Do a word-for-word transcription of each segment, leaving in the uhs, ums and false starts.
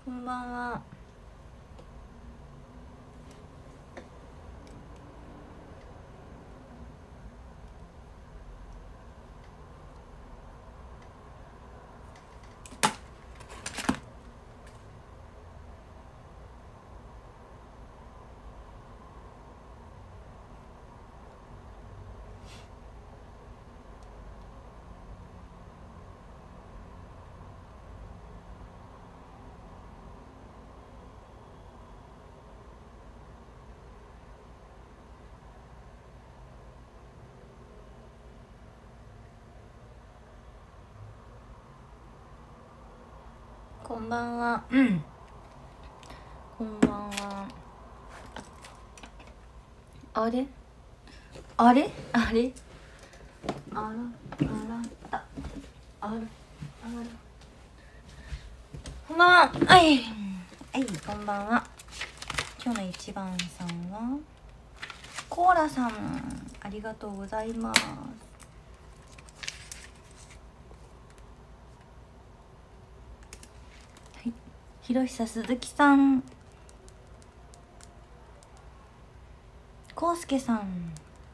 こんばんは。こんばんは。うん。こんばんは。あれあれあれあらあらたあらあらこんばんは。はい。はい、こんばんは。今日の一番さんはコーラさん、ありがとうございます。ひろひさ鈴木さん、こうすけさん、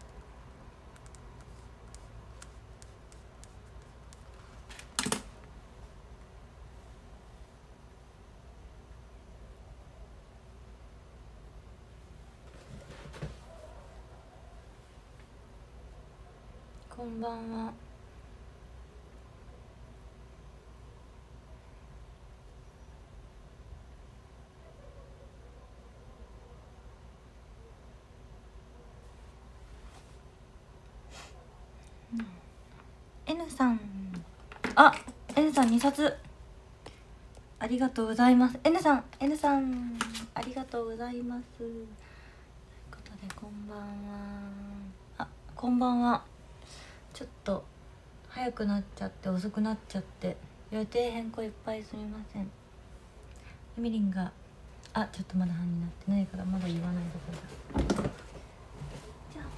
こんばんは。N さん、あ、N さんにさつありがとうございます。 N さん N さんありがとうございます。ということでこんばんは。あ、こんばんは。ちょっと早くなっちゃって遅くなっちゃって予定変更いっぱいすみません。ゆみりんがあ、ちょっとまだ半になってないからまだ言わないでください。じゃあ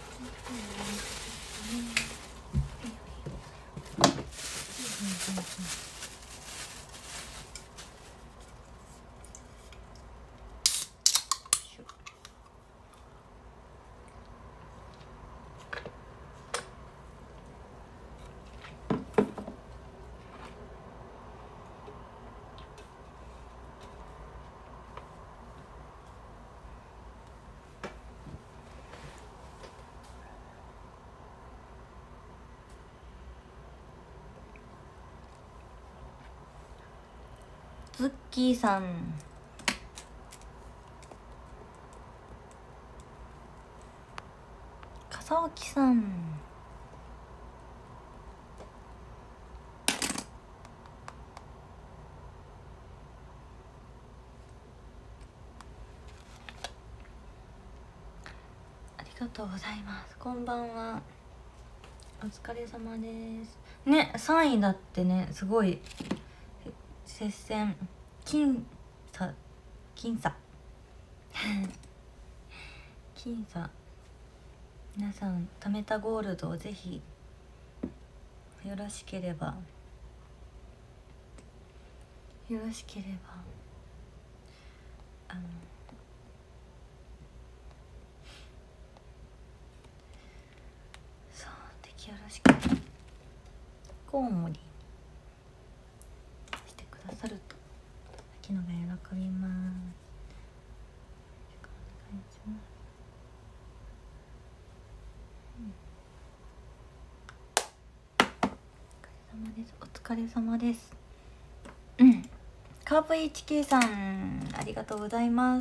ズッキーさん、笠置さん、ありがとうございます。こんばんは。お疲れ様ですね。さんいだってね、すごい接戦、僅差僅差僅差。皆さん貯めたゴールドをぜひよろしければよろしければあのそう敵よろしければコウモリしてくださると秋のが喜びます。お願いします。お疲れ様です。うん。カープ エイチケー さん、ありがとうございます。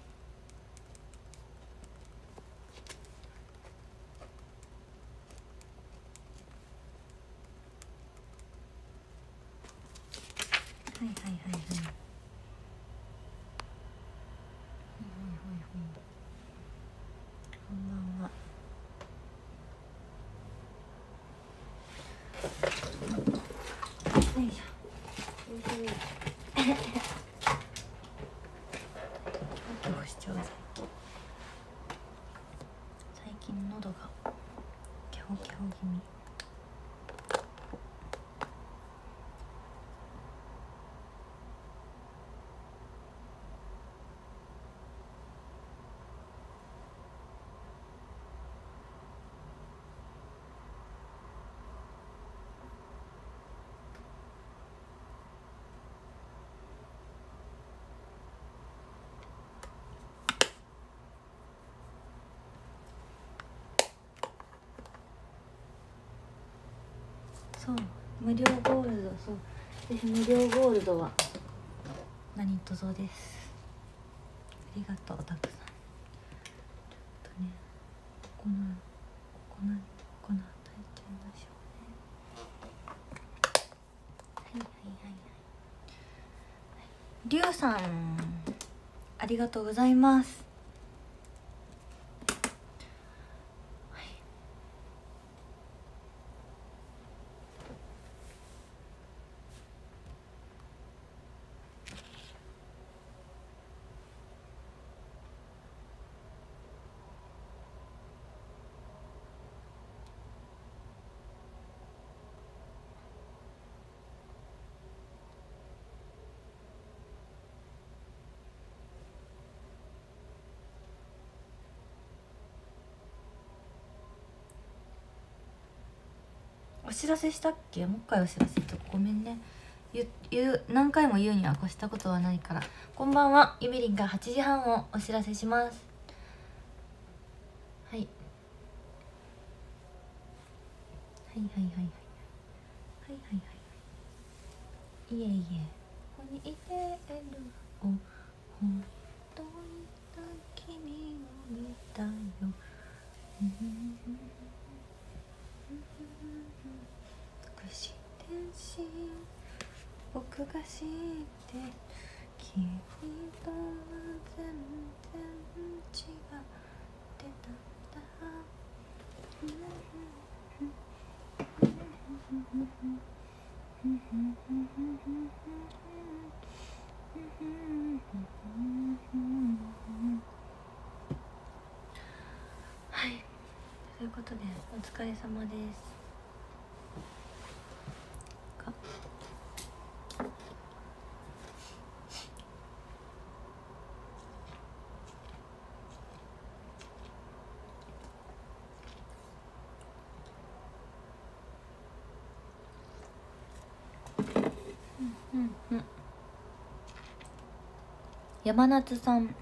はいはいはいはい。こんばんは。よいしょ。よいしょ。今日視聴者最近喉がキャホキャホ気味。 そう無料ゴールド、そうぜひ無料ゴールドは何とぞです。ありがとうたくさん。ちょっとねこのこのこの与えちゃいましょうね。はいはいはいはい。りゅうさんありがとうございます。お知らせしたっけ？もう一回お知らせとごめんね。言言う何回も言うには越したことはないから。こんばんは、ゆみりんがはちじはんをお知らせします。はいはいはいはいはいはいはいはい。いえいえ、ここにいてるお本当に君を見たよ。僕知ってるし僕が知って君とは全然違ってたんだ。はい、ということでお疲れ様です。うんうん、山夏さん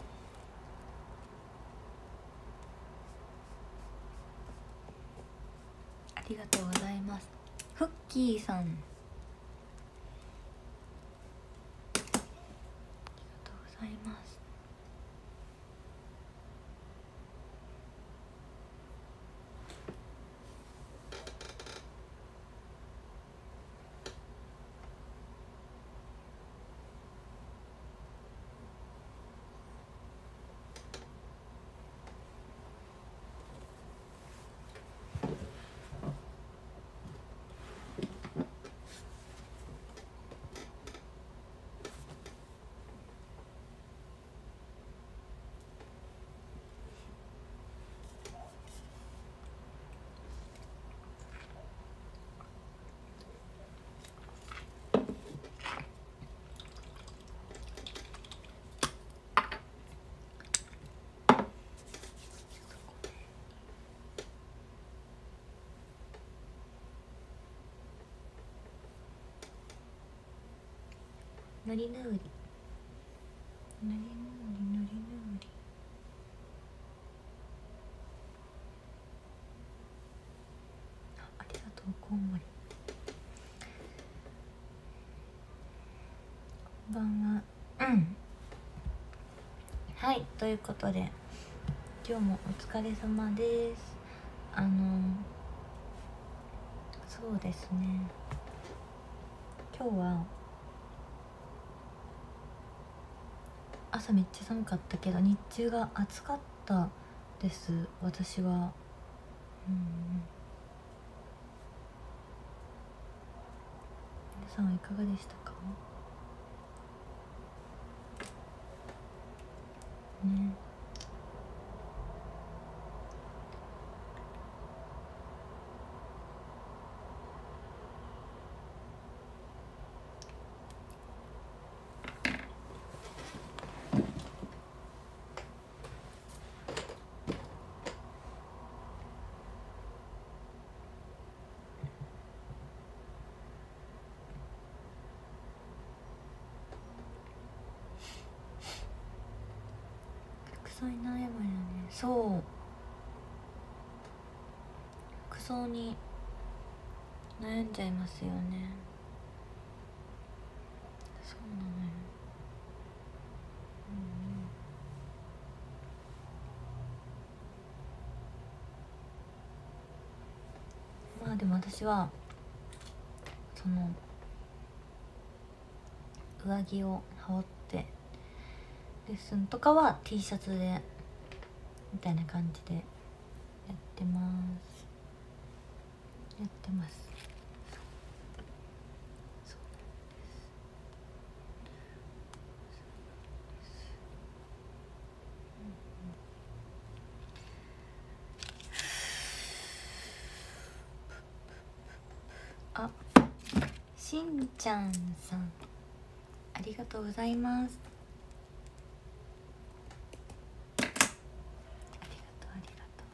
ありがとうございます。フッキーさんありがとうございます。のりぬうりのりぬうりのりぬうり、あ、ありがとうこんもり。こんばんは。うんはい、ということで今日もお疲れ様です。あのそうですね、今日は朝めっちゃ寒かったけど日中が暑かったです。私はうん皆さんはいかがでしたかね。服装に悩むよね。そう服装に悩んじゃいますよね。そうなのよ。うんうん、まあでも私はその上着を羽織ってレッスンとかは T シャツでみたいな感じでやってますやってます。あ、しんちゃんさんありがとうございます。ありがとうありがとう。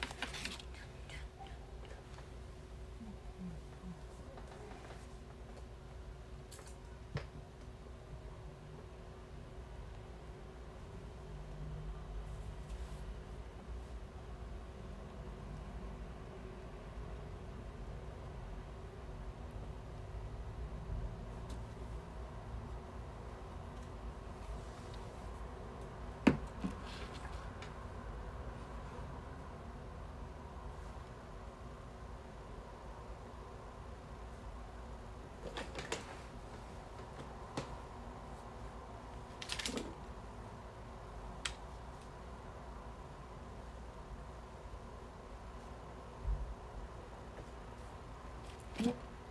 え、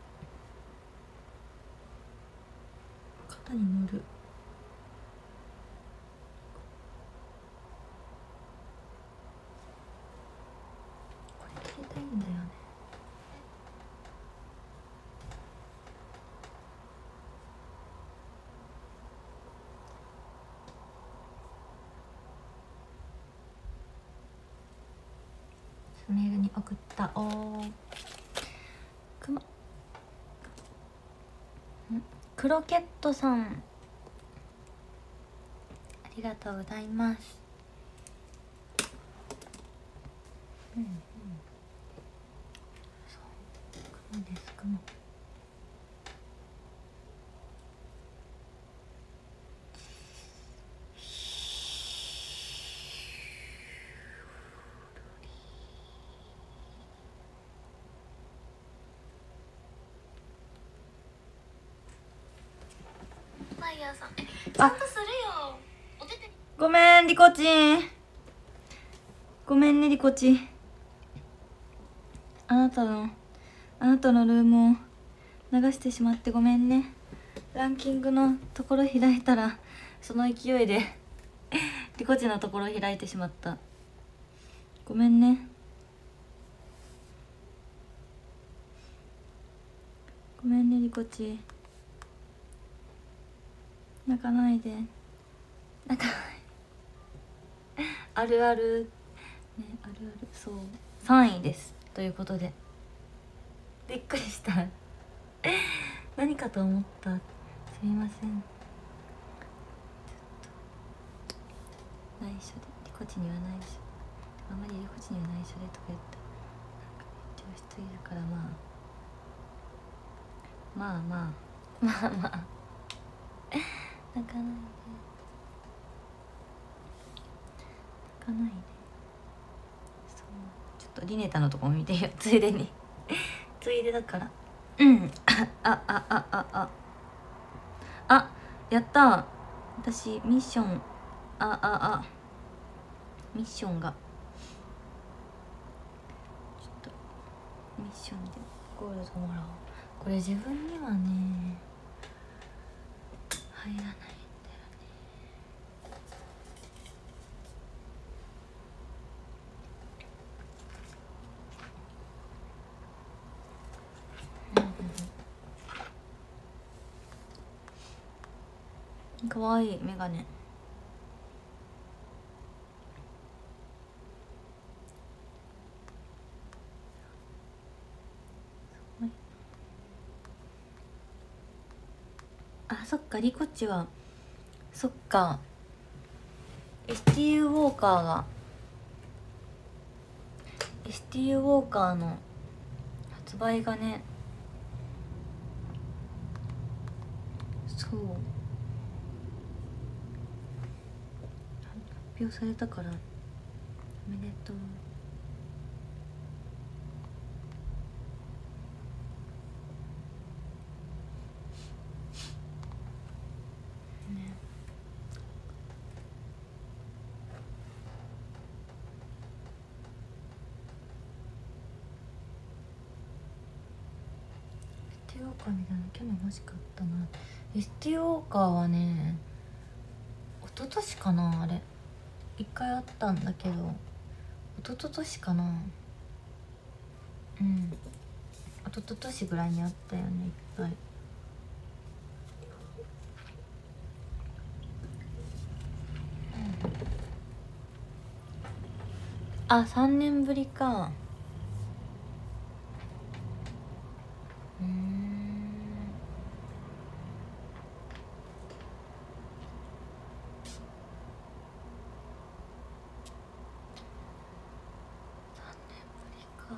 肩に乗る。これ切りたいんだよね。メールに送った。おー、くまクロケットさんありがとうございます。うんうん、そう雲です雲。マイヤーさん、え、ちゃんとするよ。お手手。ごめんリコチン、ごめんねリコチン。あなたのあなたのルームを流してしまってごめんね。ランキングのところ開いたらその勢いでリコチのところ開いてしまった。ごめんね。ごめんねリコチ。泣かないで、泣かないあるあるね、あるある。そうさんいですということでびっくりした何かと思った。すみません。ちょっと内緒で、リコチには内緒、あまりリコチには内緒でとか言ったらなんか教室いるから、まあまあまあまあまあ泣かないで泣かないで。そうちょっとリネタのとこも見てよついでについでだから。うんあああああああ、やったー。私ミッション、あああミッションがちょっとミッションでゴールドもらおう。これ自分にはね入らないんだよね。かわいいメガネ。あ、そっかリコチはそっか エスティーユー ウォーカーが エスティーユー ウォーカーの発売がねそう発表されたからおめでとう。エスティオーカーみたいなの去年欲しかったな。エスティオーカーはね一昨年かな、あれ一回あったんだけど一昨年かな、うん一昨年ぐらいにあったよね一回。あ、さんねんぶりか。うーんさんねんぶりか。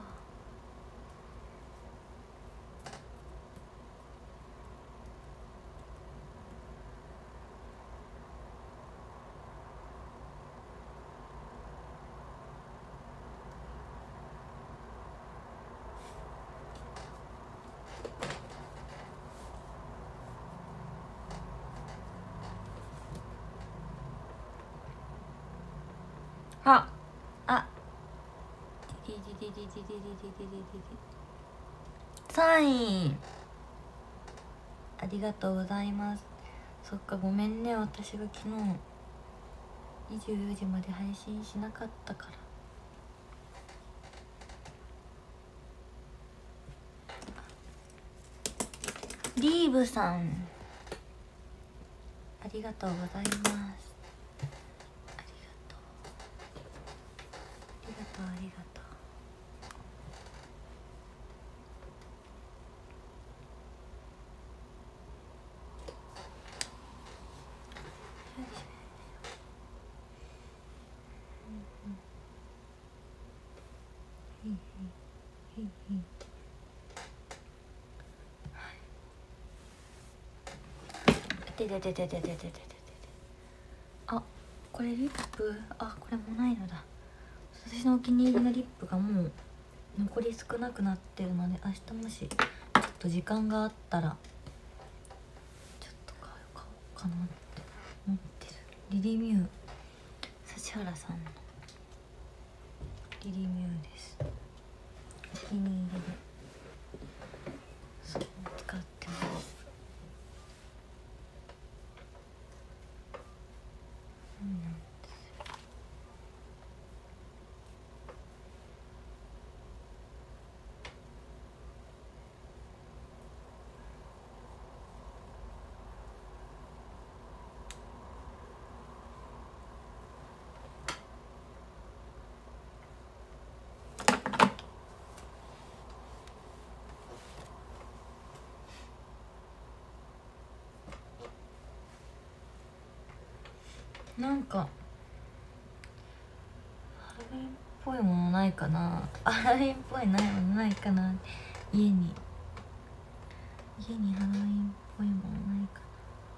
ああさんいありがとうございます。そっかごめんね、私が昨日にじゅうよじまで配信しなかったから。リーブさんありがとうございます。ありがとうありがとうありがとう。でででででででででであ、これリップ、あ、これもないのだ。私のお気に入りのリップがもう残り少なくなってるので、明日もしちょっと時間があったらちょっと買おうかなって思ってる。リリミュー、指原さんのリリミューです。お気に入りでそう使ってます。うんなんかハロウィンっぽいものないかな。ハロウィンっぽいないものないかな。家に家にハロウィンっぽいものないか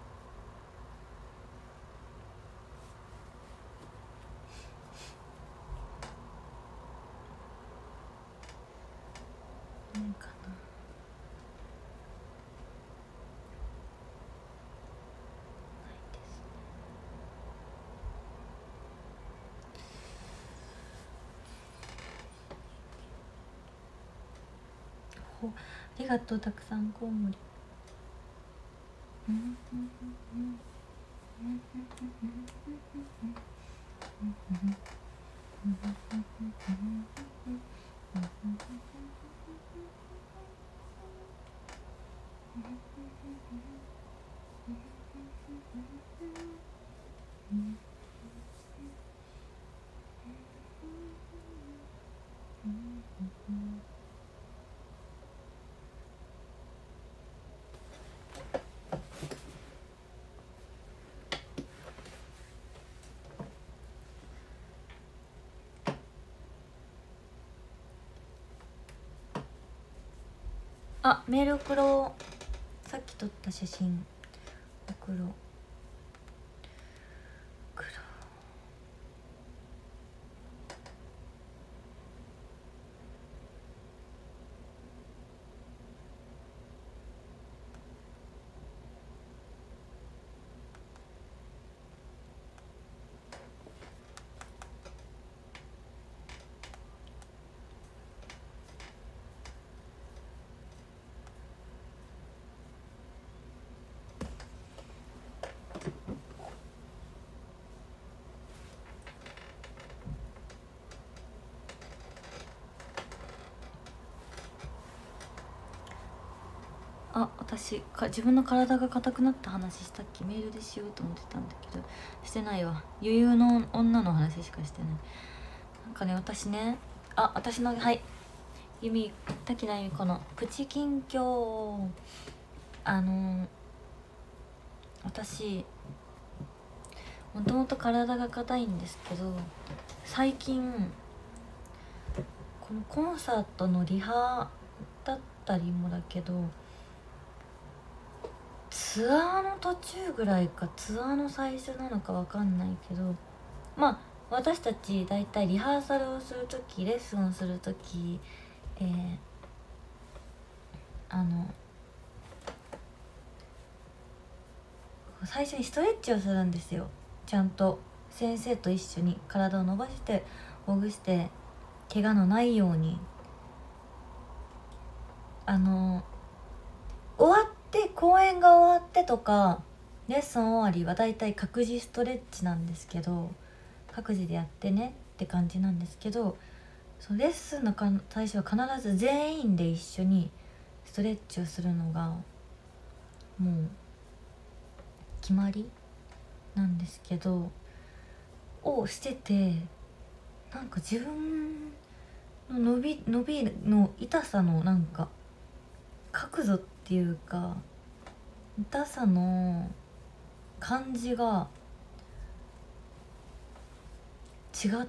な。ないかな。ないですね。ほ、ありがとう、たくさんコウモリ。うんうんうんうんうんうんうんうんあ、メール送ろう。さっき撮った写真黒黒あ、私か自分の体が硬くなった話したっけ？メールでしようと思ってたんだけどしてないわ。余裕の女の話しかしてない。なんかね、私ね、あ、私の、はい、ゆみ滝田由美子のプチ近況。あの私もともと体が硬いんですけど、最近このコンサートのリハだったりもだけど、ツアーの途中ぐらいかツアーの最初なのかわかんないけど、まあ私たちだいたいリハーサルをするとき、レッスンをするとき、えー、あの最初にストレッチをするんですよ。ちゃんと先生と一緒に体を伸ばしてほぐして、怪我のないように。あの終わって公演が終わってとかレッスン終わりはだいたい各自ストレッチなんですけど、各自でやってねって感じなんですけど、そのレッスンのか最初は必ず全員で一緒にストレッチをするのがもう決まりなんですけどをしてて、なんか自分の伸び伸びの痛さのなんか角度っていうか痛さの感じが違って、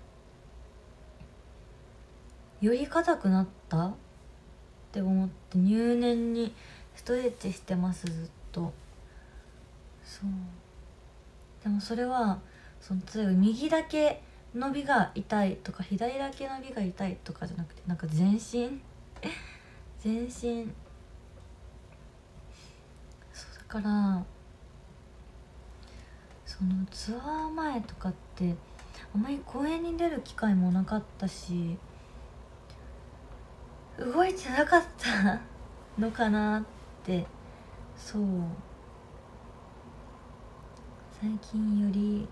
より硬くなったって思って入念にストレッチしてます、ずっと。そうでもそれはその例えば右だけ伸びが痛いとか左だけ伸びが痛いとかじゃなくて、なんか全身全身そうだから、そのツアー前とかってあまり公園に出る機会もなかったし、動いてなかったのかなって。そう最近より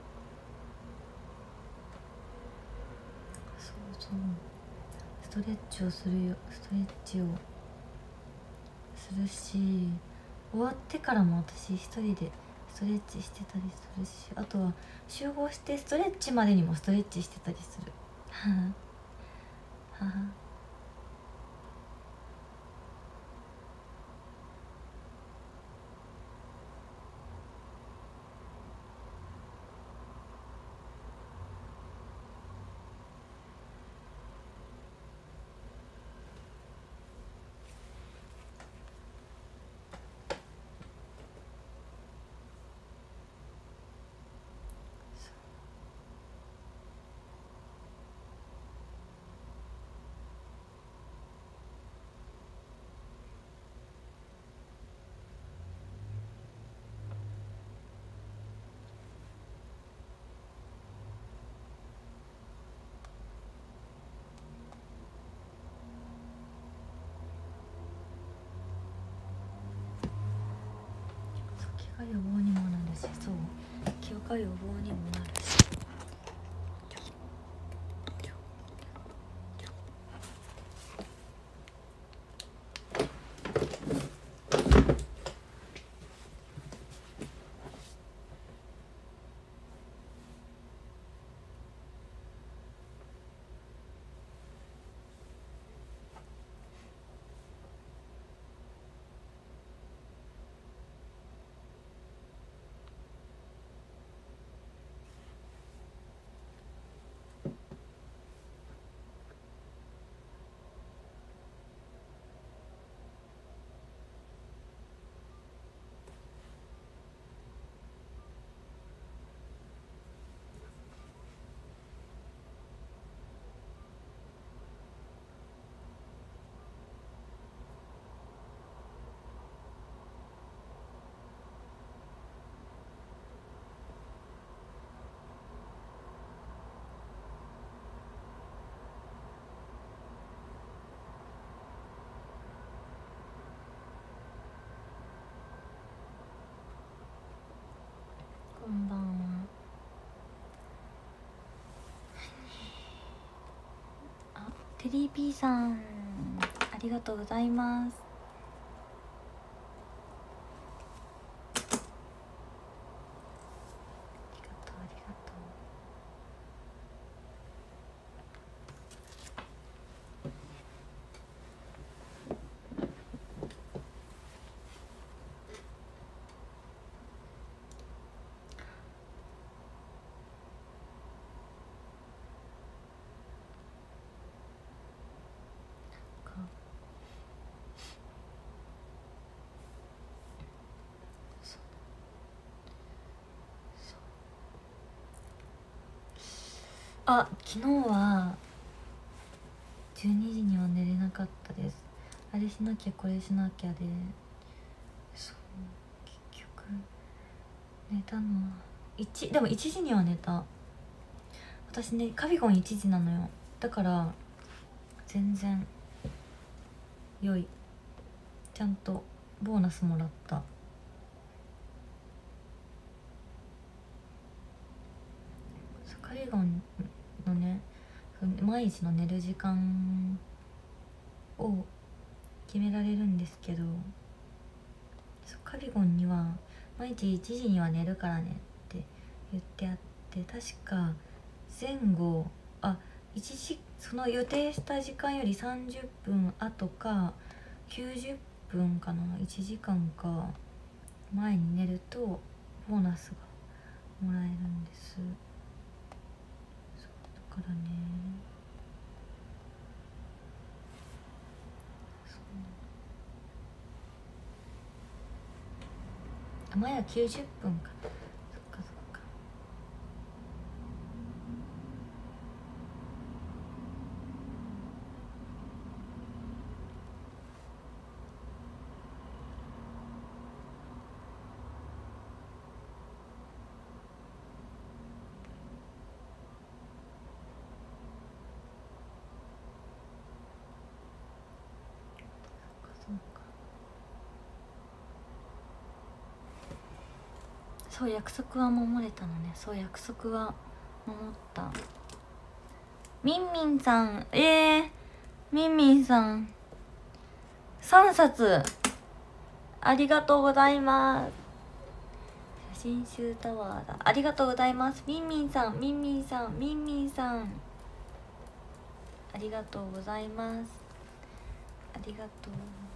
そうそうストレッチをするよストレッチをするし、終わってからも私一人でストレッチしてたりするし、あとは集合してストレッチまでにもストレッチしてたりするはははは。怪我予防にもなるし、そう怪我予防にもなるし。 テリーピーさんありがとうございます。あ、昨日はじゅうにじには寝れなかったです。あれしなきゃこれしなきゃで、そう結局寝たのはいちでもいちじには寝た。私ねカビゴンいちじなのよ。だから全然良い。ちゃんとボーナスもらった。カビゴンのね毎日の寝る時間を決められるんですけど、カビゴンには毎日いちじには寝るからねって言ってあって、確か前後あいちじその予定した時間よりさんじゅっぷん後かきゅうじゅっぷんかな、いちじかんか前に寝るとボーナスがもらえるんです。そうだからね、そう前はきゅうじゅっぷんか。そっかそっか。そう約束は守れたのね。そう約束は守った。みんみんさん、えー、みんみんさんさんさつありがとうございます。写真集タワーだ。ありがとうございます。みんみんさんみんみんさんみんみんさんありがとうございます。ありがとう。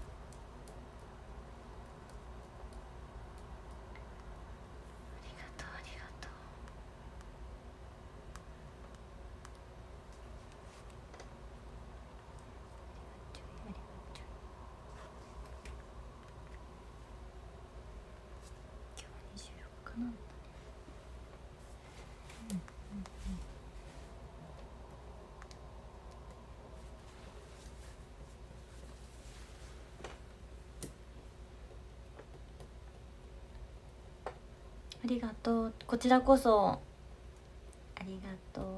ありがとう。こちらこそありがとう。ありがとう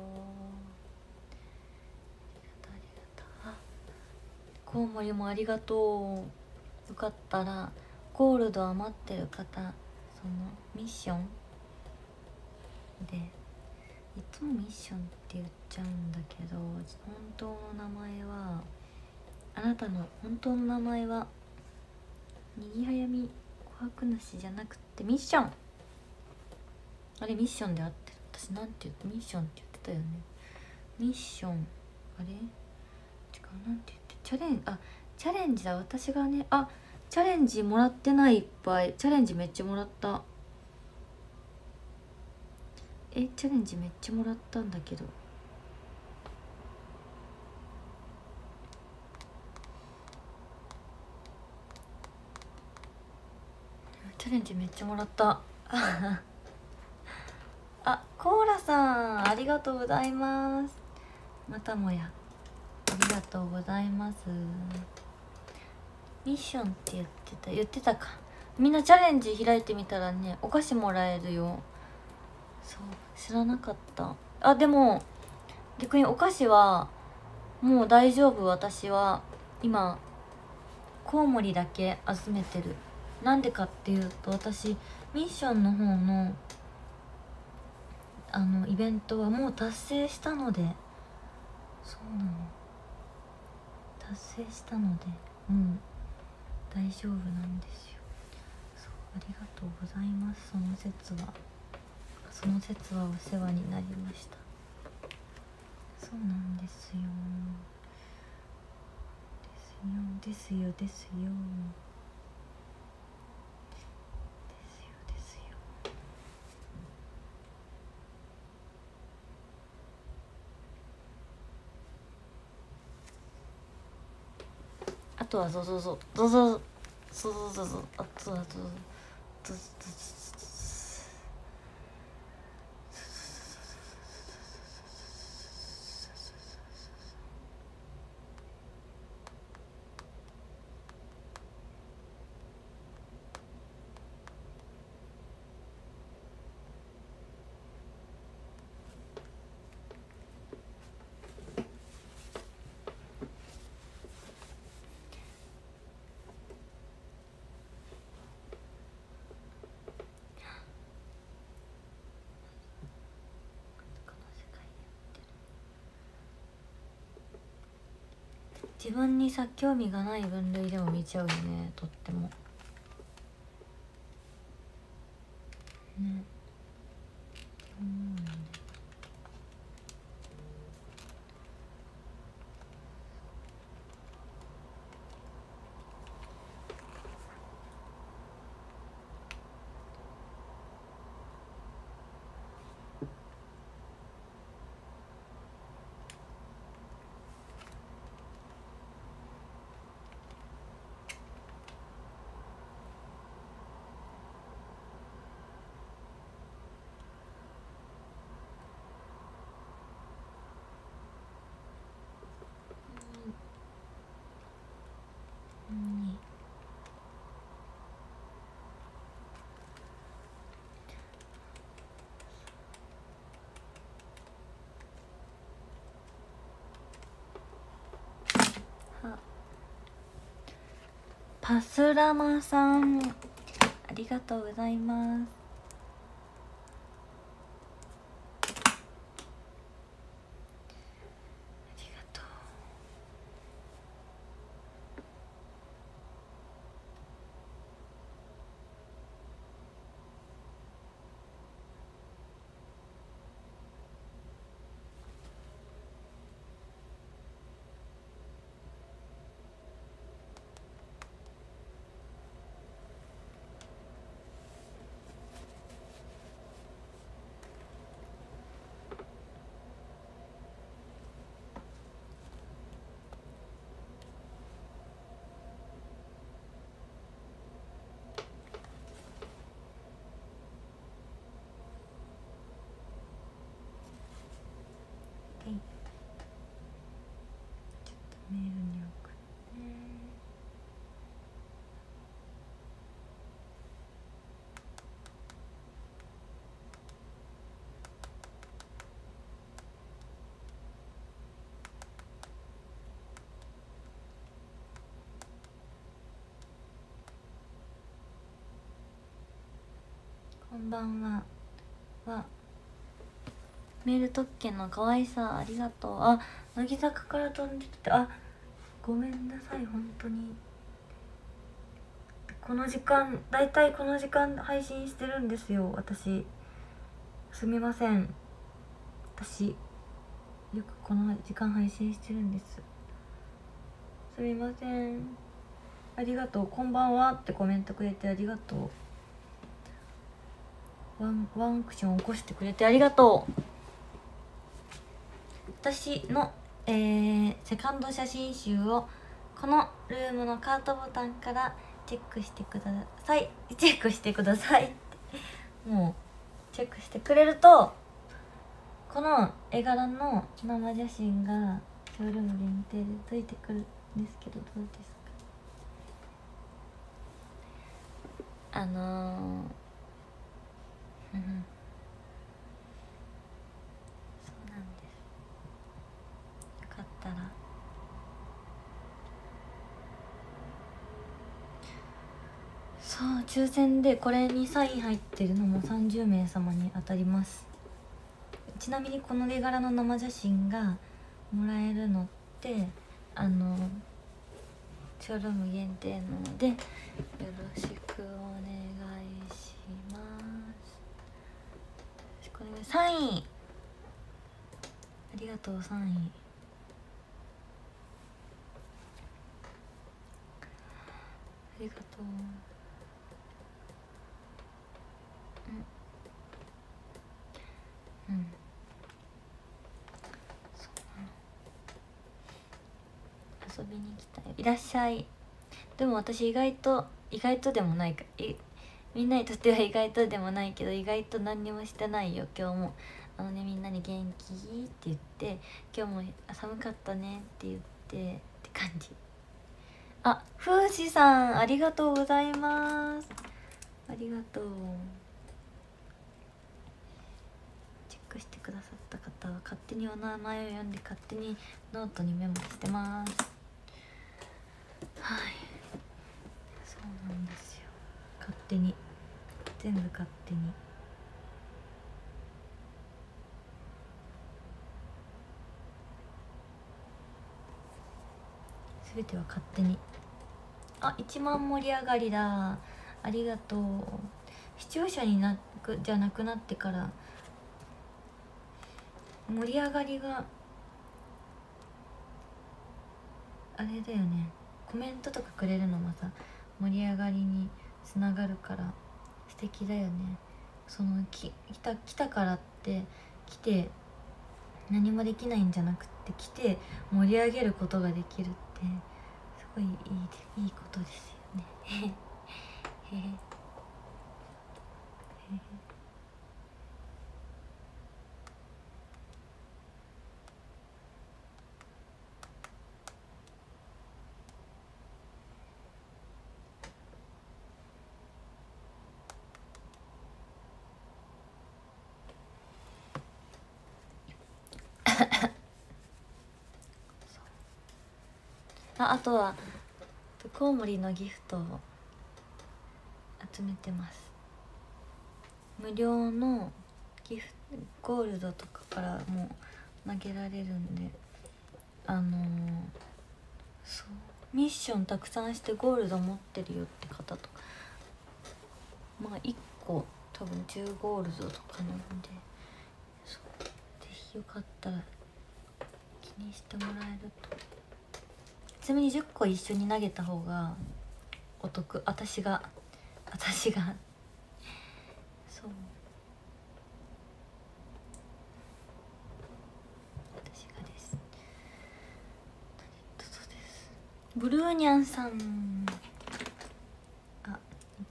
ありがとう。あ、コウモリもありがとう。よかったらゴールド余ってる方、そのミッションで、いつもミッションって言っちゃうんだけど、本当の名前は、あなたの本当の名前はにぎはやみ琥珀主じゃなくてミッション。あれミッションであってる。私なんて言ってミッションって言ってたよね。ミッションあれ違う、なんて言ってチャレンあチャレンジだ。私がね、あチャレンジもらってない。いっぱいチャレンジめっちゃもらった。えチャレンジめっちゃもらったんだけど、チャレンジめっちゃもらったあ、コーラさんありがとうございます。またもやありがとうございます。ミッションって言ってた言ってたか。みんなチャレンジ開いてみたらね、お菓子もらえるよ。そう知らなかった。あでも逆にお菓子はもう大丈夫。私は今コウモリだけ集めてる。なんでかっていうと、私ミッションの方のあのイベントはもう達成したので。そうなの。 達成したのでもう大丈夫なんですよ。そう、ありがとうございます。その説はその説はお世話になりました。そうなんですよですよですよですよですよですよ。あとはそうそうそうそうそうそうそうそうそうあとはそうそうそう自分にさ興味がない分類でも見ちゃうよね、とってもね。うんうんはパスラマさんありがとうございます。ありがとう。はい、ちょっとメールに送ってね。こんばんは。はメール特権の可愛さありがとう。あ、乃木坂から飛んできて、あ、ごめんなさい本当に。この時間だいたいこの時間配信してるんですよ私。すみません、私よくこの時間配信してるんです。すみません。ありがとう。こんばんはってコメントくれてありがとう。ワンワンアクション起こしてくれてありがとう。私の、えー、セカンド写真集をこのルームのカートボタンからチェックしてください。チェックしてくださいってもうチェックしてくれるとこの絵柄の生写真がショールーム限定でついてくるんですけど、どうですか。あのー、うんそうなんです。よかったらそう、抽選でこれにサイン入ってるのもさんじゅうめいさまに当たります。ちなみにこの絵柄の生写真がもらえるのってあのショールーム限定なのでよろしくお願いします。よろしくお願いします。さんいありがとう。さんいありがとう。うんうん遊びに来たよ。いらっしゃい。でも私意外と意外とでもないかいみんなにとっては意外とでもないけど意外と何にもしてないよ今日も。あのねみんなに元気って言って今日も寒かったねって言ってって感じ。あ、風士さんありがとうございます。ありがとう。チェックしてくださった方は勝手にお名前を読んで勝手にノートにメモしてます。はい、そうなんですよ。勝手に全部勝手に。全ては勝手に。あ、いちまん盛り上がりだ。ありがとう。視聴者になくじゃなくなってから盛り上がりがあれだよね。コメントとかくれるのもさ盛り上がりにつながるから素敵だよね。そのき来た来たからって来て何もできないんじゃなくって来て盛り上げることができるってすごいいいいいことですよね。へへへへああとはコウモリのギフトを集めてます。無料のギフトゴールドとかからも投げられるんで、あのー、そうミッションたくさんしてゴールド持ってるよって方とかまあいっこ多分じゅうゴールドとかなので、そうぜひよかったら気にしてもらえると。ちなみにじゅっこ一緒に投げた方がお得。私が私がそう私がです。ブルーニャンさん、あ、いっぱい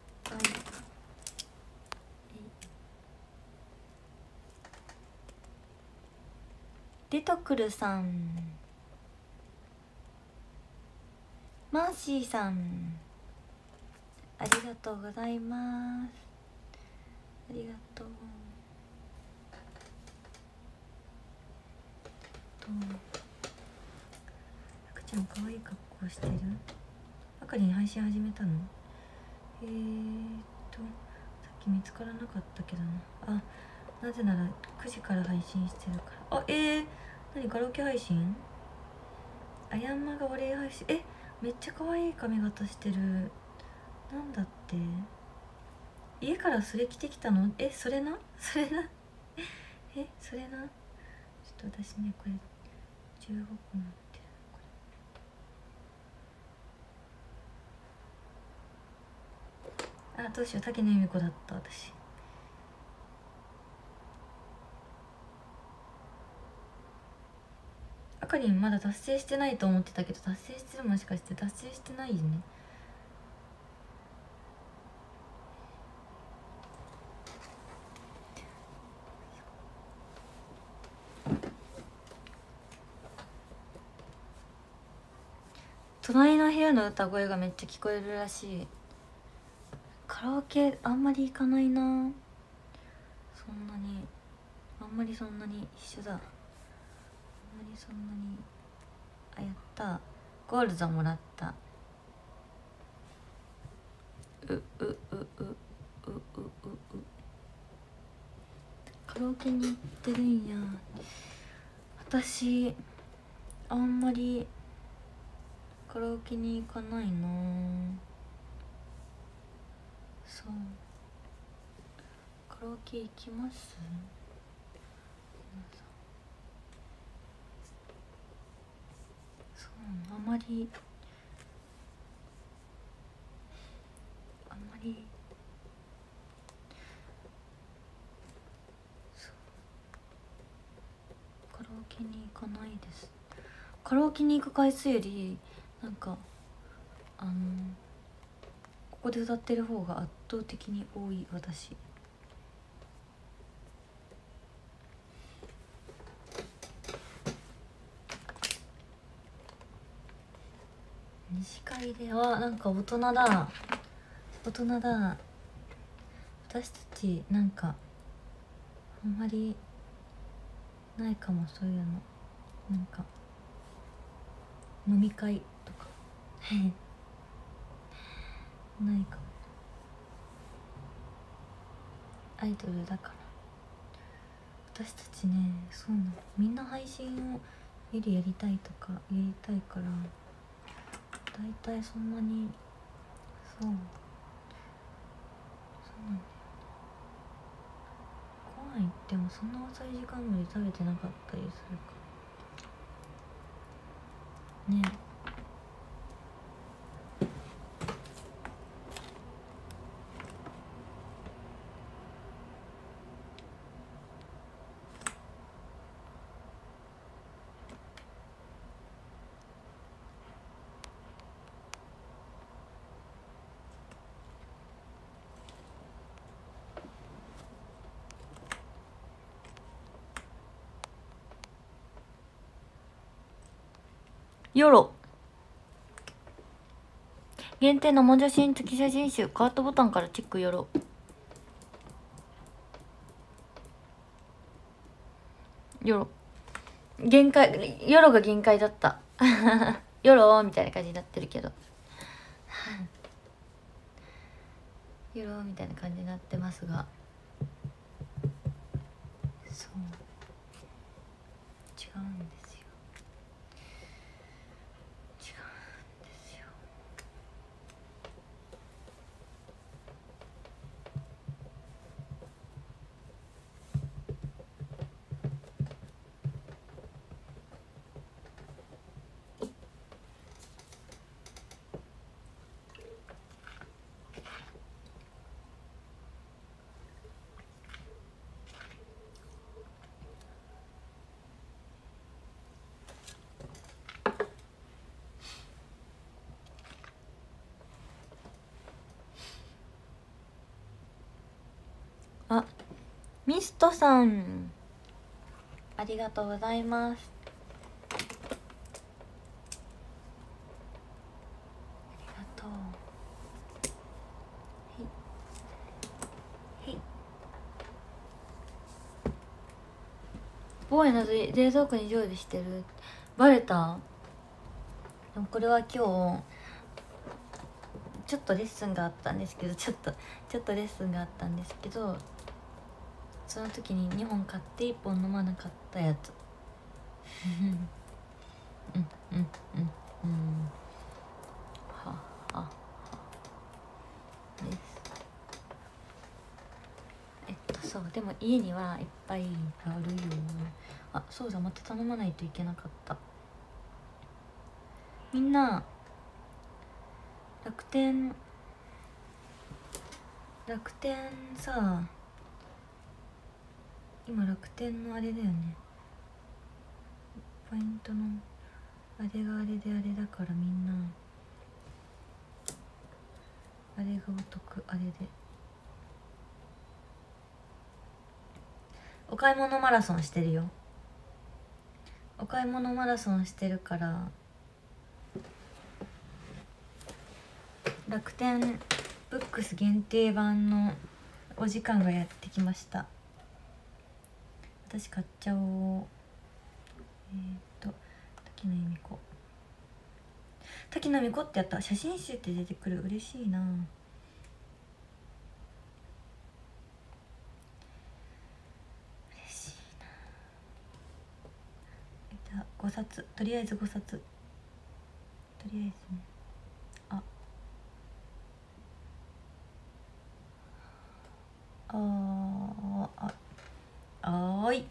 デトクルさん、マーシーさんありがとうございます。ありがとう。と赤ちゃん可愛い格好してる。あかりに配信始めたの？えーっとさっき見つからなかったけどな。あ、なぜならくじから配信してるから。あ、えー、何カラオケ配信？あやんまがお礼配信。え、めっちゃ可愛い髪型してる。なんだって。家からそれ着てきたの？え、それなそれなえ、それなちょっと私ねこれじゅうごこ持ってる。あ、どうしよう、竹野由美子だった私。あかりんまだ達成してないと思ってたけど達成してる。もしかして達成してないよね。隣の部屋の歌声がめっちゃ聞こえるらしい。カラオケあんまり行かないな。そんなにあんまりそんなに一緒だ。あんまりそんなに。あ、やった。ゴールドもらった。ううううううううカラオケに行ってるんや。私あんまりカラオケに行かないな。そうカラオケ行きます。そうあまりあんまりカラオケに行かないです。カラオケに行く回数よりなんかあのここで歌ってる方が圧倒的に多い私。二次会ではなんか大人だ大人だ。私たちなんかあんまりないかもそういうの。なんか飲み会とかないかも。アイドルだから私たちね。そうなの。みんな配信をよりやりたいとかやりたいからだいたいそんなにそうそうなんだよね。ご飯行ってもそんな遅い時間まで食べてなかったりするからね。ヨロ限定生写真付き写真集カートボタンからチェックヨロ。ヨロ限界、ヨロが限界だったヨロみたいな感じになってるけどヨロみたいな感じになってますが、そう違うんですよ違うんですよ。あ、ミストさんありがとうございます。ありがとう。へいへい。ボーイの冷蔵庫に常備してる。バレた？でもこれは今日ちょっとレッスンがあったんですけどちょっとちょっとレッスンがあったんですけどその時ににほん買っていっぽん飲まなかったやつうんうんうんうんはははです。えっとそうでも家にはいっぱいあるよ。あ、そうだまた頼まないといけなかった。みんな楽天楽天さ今楽天のあれだよね。ポイントのあれがあれであれだからみんなあれがお得。あれでお買い物マラソンしてるよ。お買い物マラソンしてるから楽天ブックス限定版のお時間がやってきました。私買っちゃおう。えー、っと滝野由美子滝野由美子ってやった写真集って出てくる。嬉しいな嬉しいな。じゃあごさつとりあえずごさつとりりあえずね、ああーああーい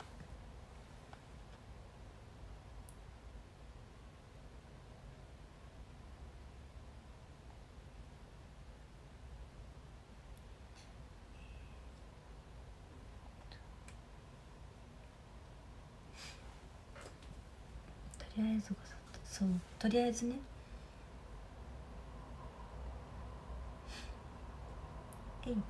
とりあえずがそうとりあえずねえい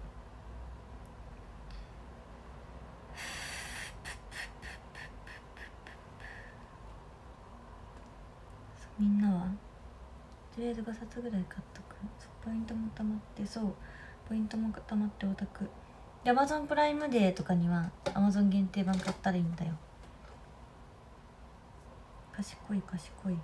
みんなはとりあえずごさつぐらい買っとく。ポイントもたまって、そうポイントもたまってオタクで Amazon プライムデーとかには Amazon 限定版買ったらいいんだよ。賢い賢い。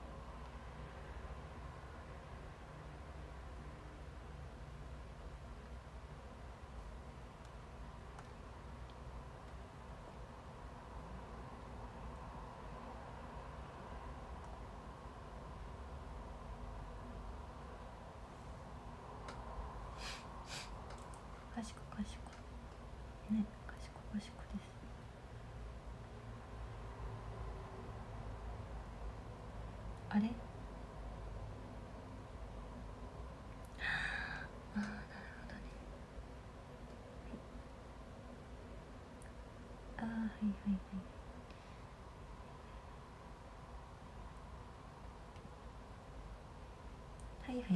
賢い賢いね、賢い賢いです。あれあーなるほどね。あーはいはいはいはいはいはいはいはいはいはいはいはいはいはいはい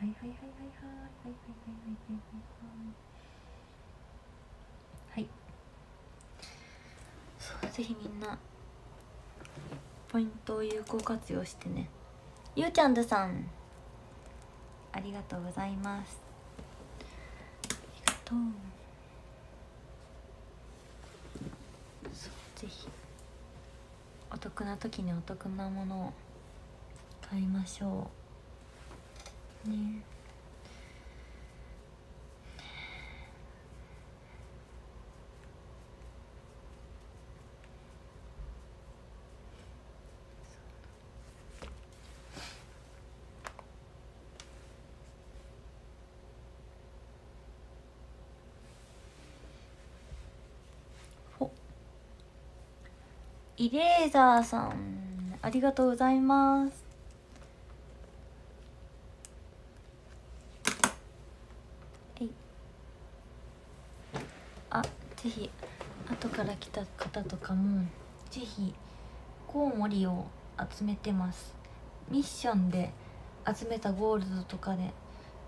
はいはい。そうぜひみんなポイントを有効活用してね。ゆうちゃんとさんありがとうございます。ありがとう。そうぜひお得な時にお得なものを買いましょうね。ほイレーザーさんありがとうございます。えいあぜひ後から来た方とかもぜひコウモリを集めてます。ミッションで集めたゴールドとかで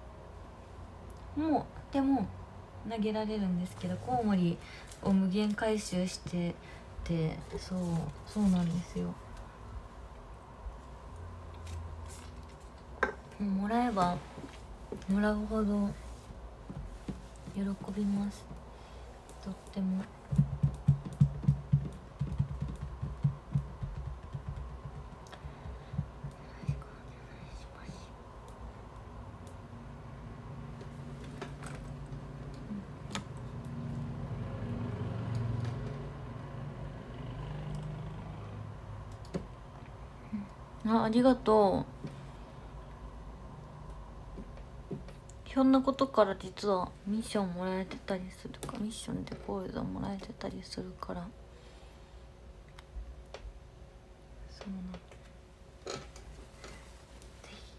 もうでも投げられるんですけど、コウモリを無限回収してて、そうそうなんですよ。もらえばもらうほど喜びます。とっても。あ、ありがとう。ひょんなことから実はミッションもらえてたりするか、ミッションでゴールドもらえてたりするから、そうなの。ぜひ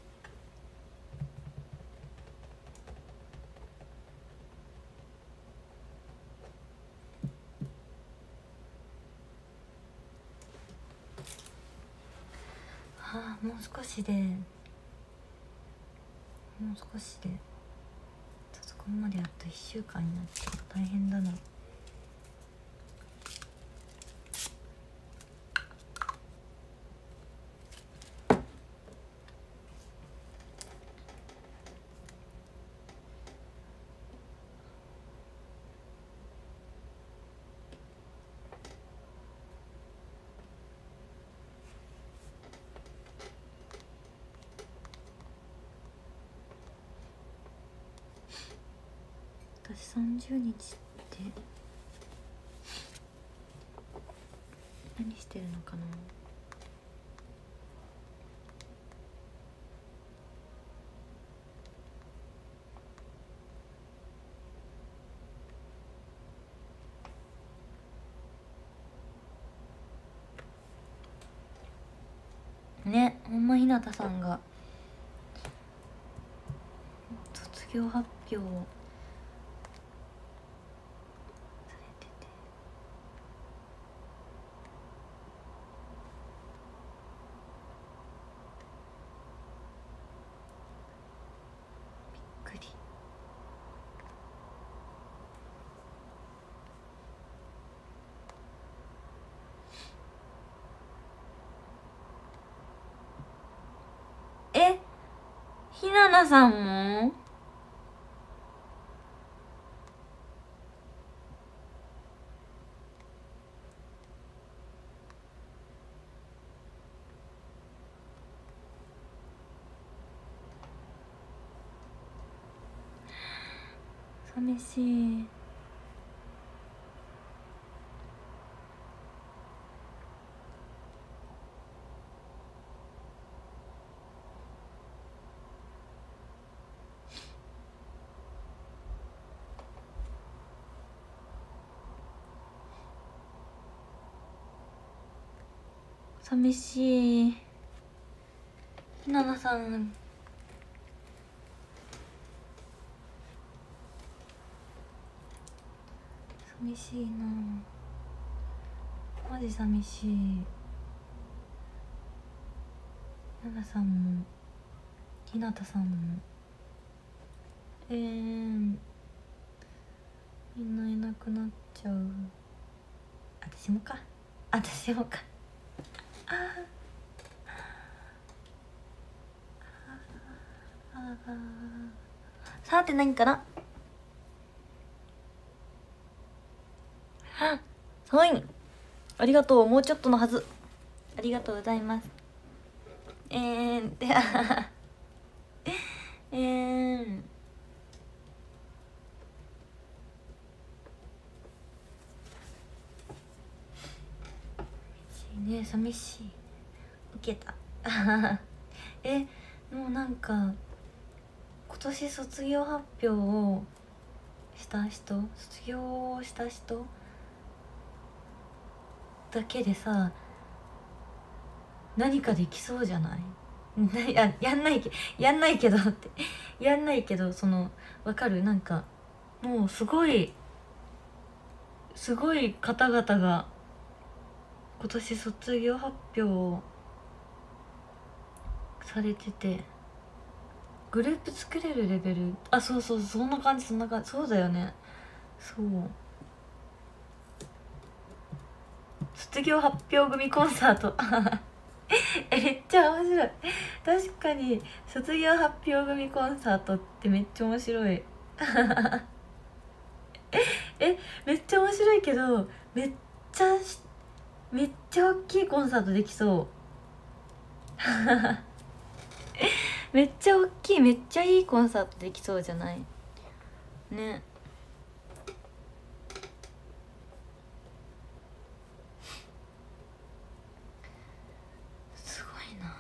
ああもう少しでもう少しでそこまであといっしゅうかんになっちゃう。大変だな。私さんじゅうにちって何してるのかな。 ね。ほんまひなたさんが卒業発表されてて、びっくり。え、ひななさんも？寂しい。寂しい。ひななさん寂しいな、マジ寂しい。ひななさんもひなたさんもえー、みんないなくなっちゃう。私もか私もかあああさて何かな。はいありがとう。もうちょっとのはず。ありがとうございます。えーんでえーんね、寂しい。受けたえ、もうなんか今年卒業発表をした人、卒業した人だけでさ、何かできそうじゃない？ややんないけやんないけどってやんないけど、そのわかる？なんかもうすごいすごい方々が今年卒業発表をされてて、グループ作れるレベル、あ、そうそう、そんな感じ、そんな感じ、そうだよね。そう卒業発表組コンサートえ、めっちゃ面白い。確かに卒業発表組コンサートってめっちゃ面白いえ、めっちゃ面白いけど、めっちゃめっちゃ大きいコンサートできそうめっちゃ大きい、めっちゃいいコンサートできそうじゃないね。すごいな。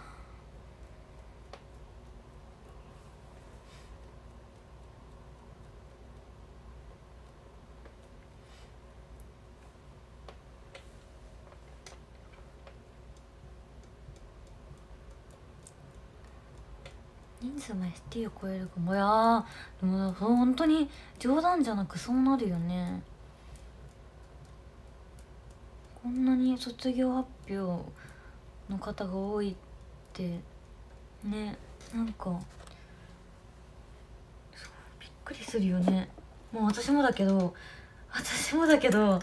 人数も エスティー を超えるかも。いやーでも本当に冗談じゃなくそうなるよね。こんなに卒業発表の方が多いってね、なんかびっくりするよね。もう私もだけど私もだけど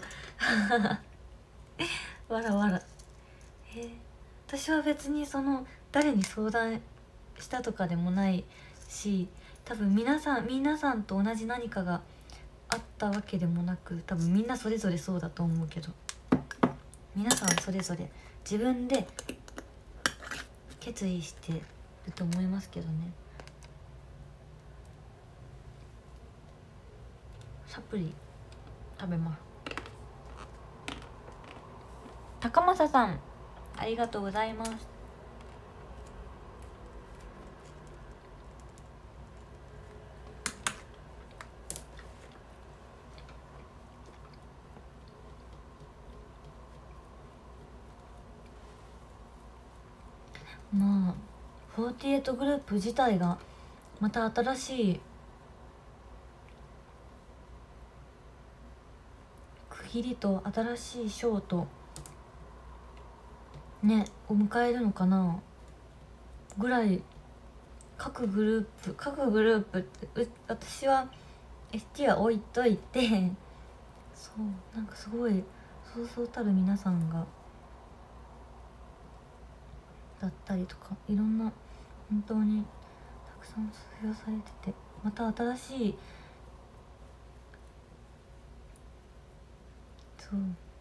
わらわら。えー、私は別にその誰に相談したとかでもないし、多分皆さん皆さんと同じ何かがあったわけでもなく、多分みんなそれぞれそうだと思うけど、皆さんそれぞれ自分で決意してると思いますけどね。サプリ食べます。高政さんありがとうございます。 まあフォーティエイトグループ自体がまた新しい区切りと新しいショーとねを迎えるのかなぐらい、各グループ各グループってう私は エスティー は置いといてそうなんかすごいそうそうたる皆さんがだったりとか、いろんな本当にたくさん卒業されてて、また新しいそう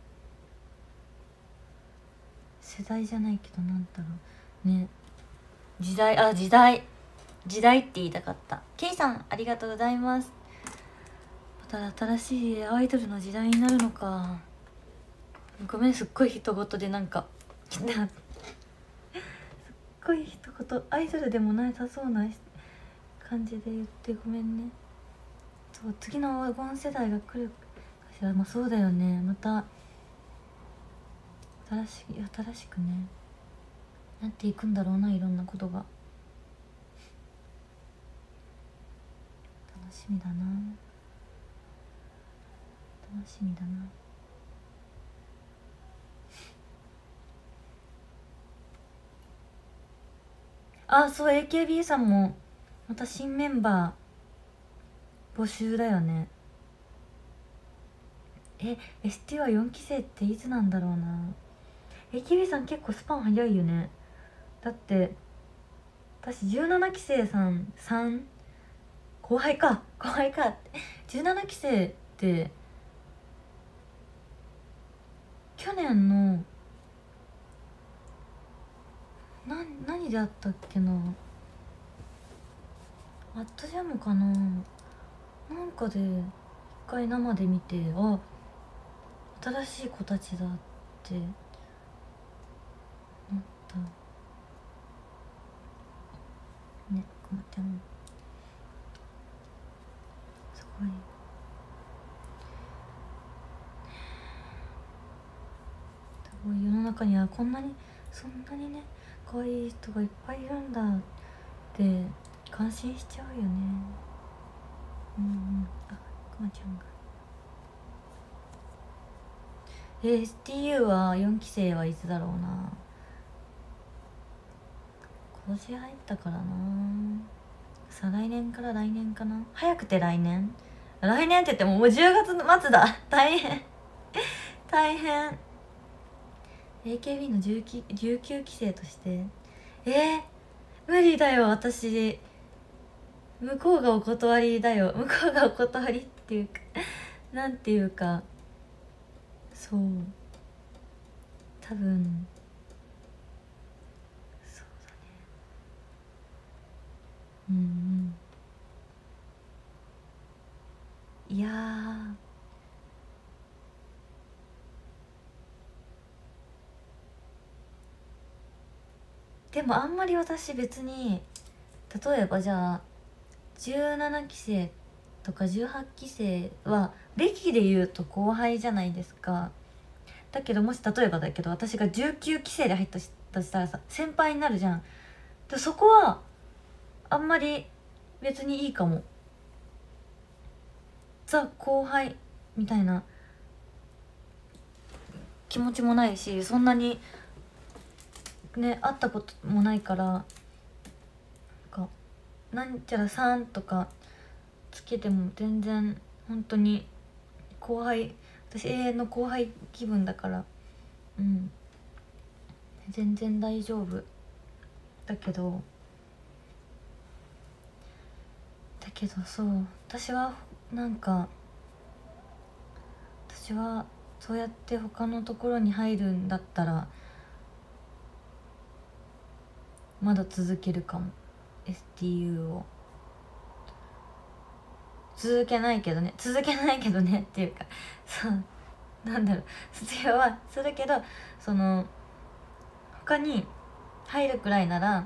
世代じゃないけどなんだろうね、時代あ時代時代って言いたかった。ケイさんありがとうございます。また新しいアイドルの時代になるのか。ごめんすっごい一言でなんかすっごい一言アイドルでもなさそうな感じで言ってごめんね。そう次の黄金世代が来るかしら。まあそうだよね、また新しい新しくねなっていくんだろうな、いろんなことが。楽しみだな楽しみだな。あ、そう エーケービー さんもまた新メンバー募集だよね。え エスティー はよんきせいっていつなんだろうな。 エーケービー さん結構スパン早いよね。だって私じゅうななきせいさんさん後輩か後輩かじゅうななきせいって去年のな何であったっけな、アットジャムかな、なんかで一回生で見て、あ新しい子たちだってなったね。くまちゃんすごいすごい世の中にはこんなにそんなにね可愛い人がいっぱいいるんだって感心しちゃうよね。うんうんあくまちゃんがえ エスティーユー はよんきせいはいつだろうな。今年入ったからな。再来年から来年かな。早くて来年来年って言ってももうじゅうがつ末だ大変大変。 エーケービー のじゅうきゅうきせいとしてえー、無理だよ私。向こうがお断りだよ向こうがお断りっていうかなんていうかそう多分そうだね。うんうんいやーでもあんまり私別に例えばじゃあじゅうななきせいとかじゅうはちきせいは歴で言うと後輩じゃないですか。だけどもし例えばだけど私がじゅうきゅうきせいで入ったとしたらさ先輩になるじゃん。でそこはあんまり別にいいかも。ザ後輩みたいな気持ちもないし、そんなにね会ったこともないからなんかなんちゃらさんとかつけても全然本当に後輩私永遠の後輩気分だからうん全然大丈夫だけどだけどそう私はなんか私はそうやって他のところに入るんだったらまだ続けるかも。 エスティーユー を続けないけどね続けないけどねっていうかそうなんだろう卒業はするけどその他に入るくらいなら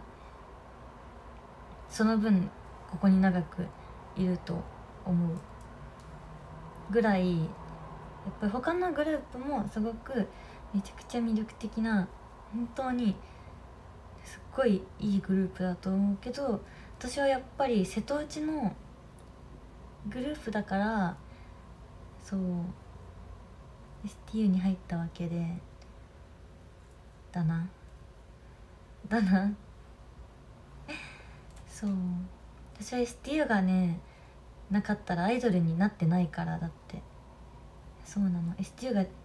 その分ここに長くいると思うぐらいやっぱり他のグループもすごくめちゃくちゃ魅力的な本当にすっごいいいグループだと思うけど、私はやっぱり瀬戸内のグループだからそう エスティーユー に入ったわけでだなだなそう、私は エスティーユー がねなかったらアイドルになってないから。だってそうなの、 エスティーユー が エ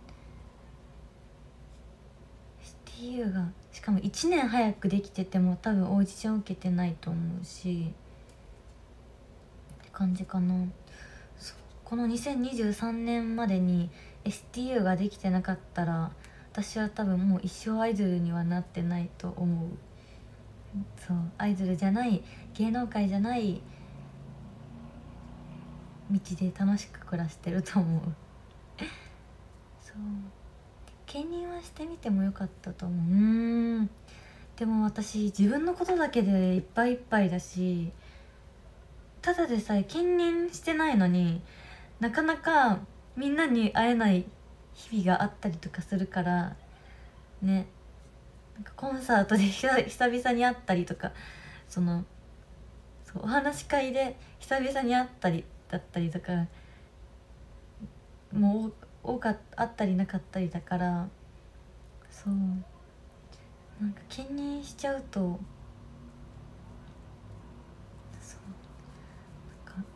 スティーユー がしかもいちねん早くできてても多分オーディション受けてないと思うしって感じかな。このにせんにじゅうさんねんまでに エスティーユー ができてなかったら私は多分もう一生アイドルにはなってないと思う。そう、アイドルじゃない芸能界じゃない道で楽しく暮らしてると思うそう、兼任はしてみてもよかったと思う。うーんでも私自分のことだけでいっぱいいっぱいだし、ただでさえ兼任してないのになかなかみんなに会えない日々があったりとかするからね。なんかコンサートで久々に会ったりとか、そのそうお話し会で久々に会ったりだったりとかもう多かあったりなかったりだから、そうなんか兼任しちゃうとそうなんか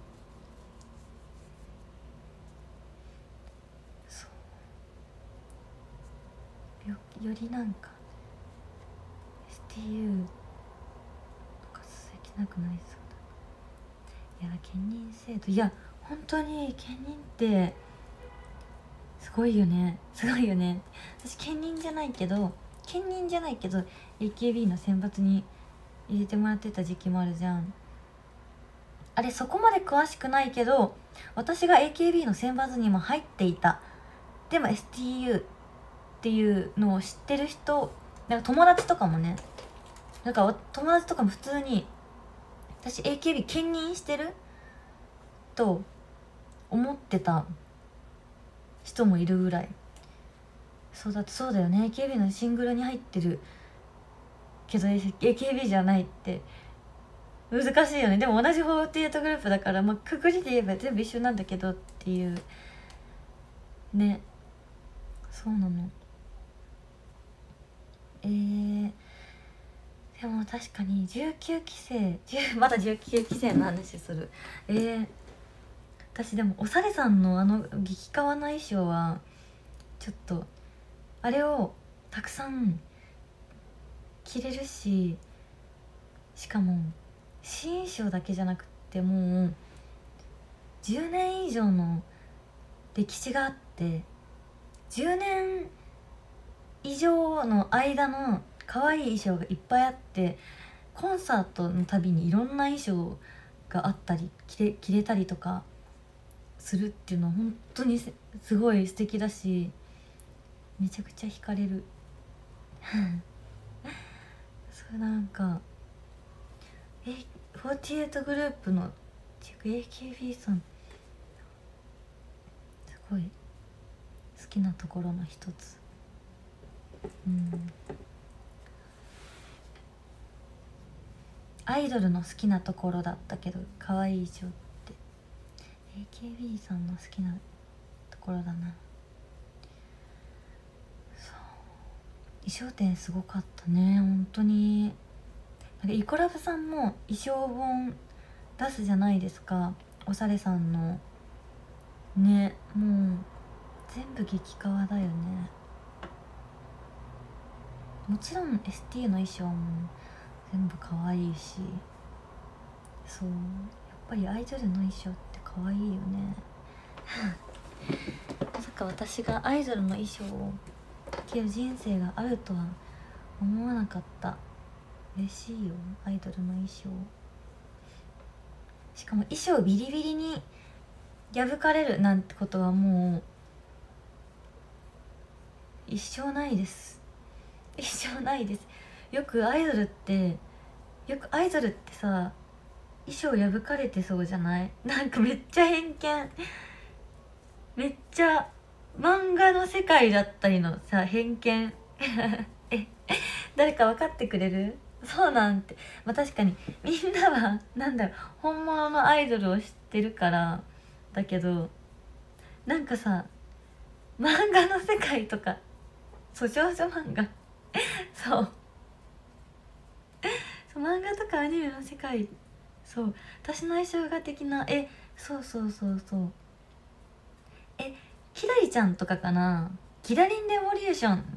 そうよ, よりなんか エスティーユー とか続きなくなりそうだ。いや兼任制度、いや本当に兼任ってすごいよね、すごいよね。私兼任じゃないけど兼任じゃないけど エーケービー の選抜に入れてもらってた時期もあるじゃん。あれそこまで詳しくないけど私が エーケービー の選抜にも入っていた。でも エスティーユー っていうのを知ってる人、なんか友達とかもね、なんか友達とかも普通に私 エーケービー 兼任してると思ってた人もいるぐらい。そうだってそうだよね、 エーケービー のシングルに入ってるけど エーケービー じゃないって難しいよね。でも同じフォーティーエイトグループだから、まあ、くくりで言えば全部一緒なんだけどっていうね。そうなの。えー、でも確かにじゅうきゅうきせいまだじゅうきゅうきせいの話する。えー、私でもおされさんのあの激カワな衣装はちょっとあれをたくさん着れるし、しかも新衣装だけじゃなくってもうじゅうねん以上の歴史があって、じゅうねん以上の間の可愛い衣装がいっぱいあって、コンサートのたびにいろんな衣装があったり着れ、着れたりとかするっていうのは本当にすごい素敵だし、めちゃくちゃ惹かれるそれなんかえフォーティーエイトグループの エーケービー さんすごい好きなところの一つ。うんアイドルの好きなところだったけど可愛い衣装って エーケービー さんの好きなところだな。そう衣装展すごかったね本当に。なんかイコラブさんも衣装本出すじゃないですか、おされさんのね。もう全部激カワだよね。もちろん エスティーユー の衣装も全部可愛いし、そうやっぱりアイドルの衣装って可愛いよねまさか私がアイドルの衣装を着る人生があるとは思わなかった。嬉しいよアイドルの衣装。しかも衣装ビリビリに破かれるなんてことはもう一生ないです。一生ないです。よくアイドルってよくアイドルってさ衣装破かれてそうじゃない？なんかめっちゃ偏見めっちゃ漫画の世界だったりのさ偏見え誰か分かってくれる？ そうなんて、まあ確かにみんなはなんだろう、本物のアイドルを知ってるからだけど、なんかさ漫画の世界とか、そう少女漫画そうそう漫画とかアニメの世界、そう私の相性が的な、えそうそうそうそう、えキラリちゃんとかかな、キラリンレボリューション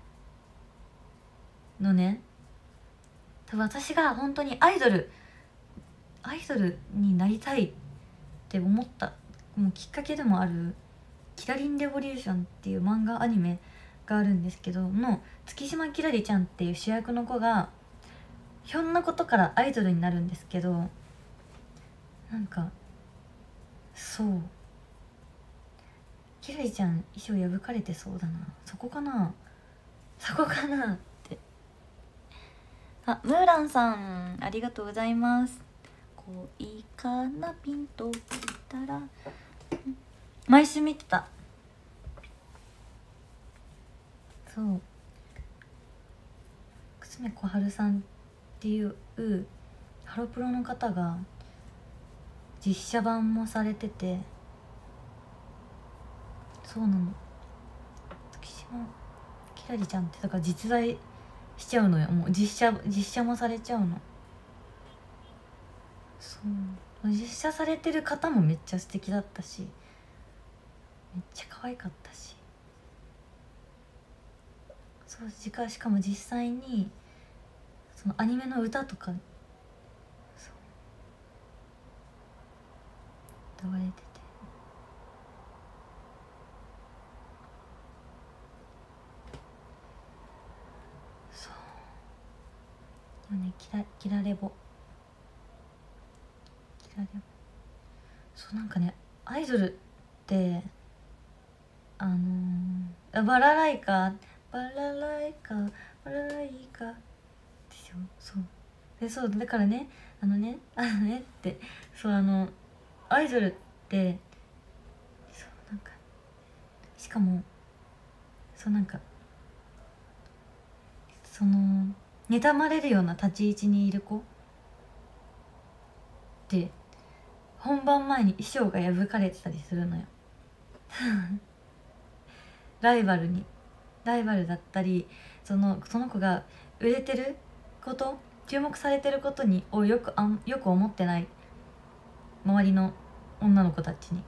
のね、多分私が本当にアイドルアイドルになりたいって思ったもうきっかけでもあるキラリンレボリューションっていう漫画アニメがあるんですけど、の月島キラリちゃんっていう主役の子がひょんなことからアイドルになるんですけど、なんかそうキラリちゃん衣装破かれてそうだな、そこかなそこかなって。あ、ムーランさんありがとうございます。恋かなピンときたら毎週見てた。そう久米小春さんっていうハロプロの方が実写版もされてて、そうなの、月島きらりちゃんってだから実在しちゃうのよ、もう実写実写もされちゃうの。そう実写されてる方もめっちゃ素敵だったし、めっちゃ可愛かったし、そうしかも実際にそのアニメの歌とかそう歌われてて、そうでもね、キラキラレボキラレボそうなんかね、アイドルってあのー、バラライカバラライカバラライカですよ。そうで、そうだからね、あのねあのねってそうあのアイドルってそうなんかしかもそうなんかその妬まれるような立ち位置にいる子って本番前に衣装が破かれてたりするのよライバルにライバルだったり、そのその子が売れてること注目されてることにをよくあんよく思ってない周りの女の子たちに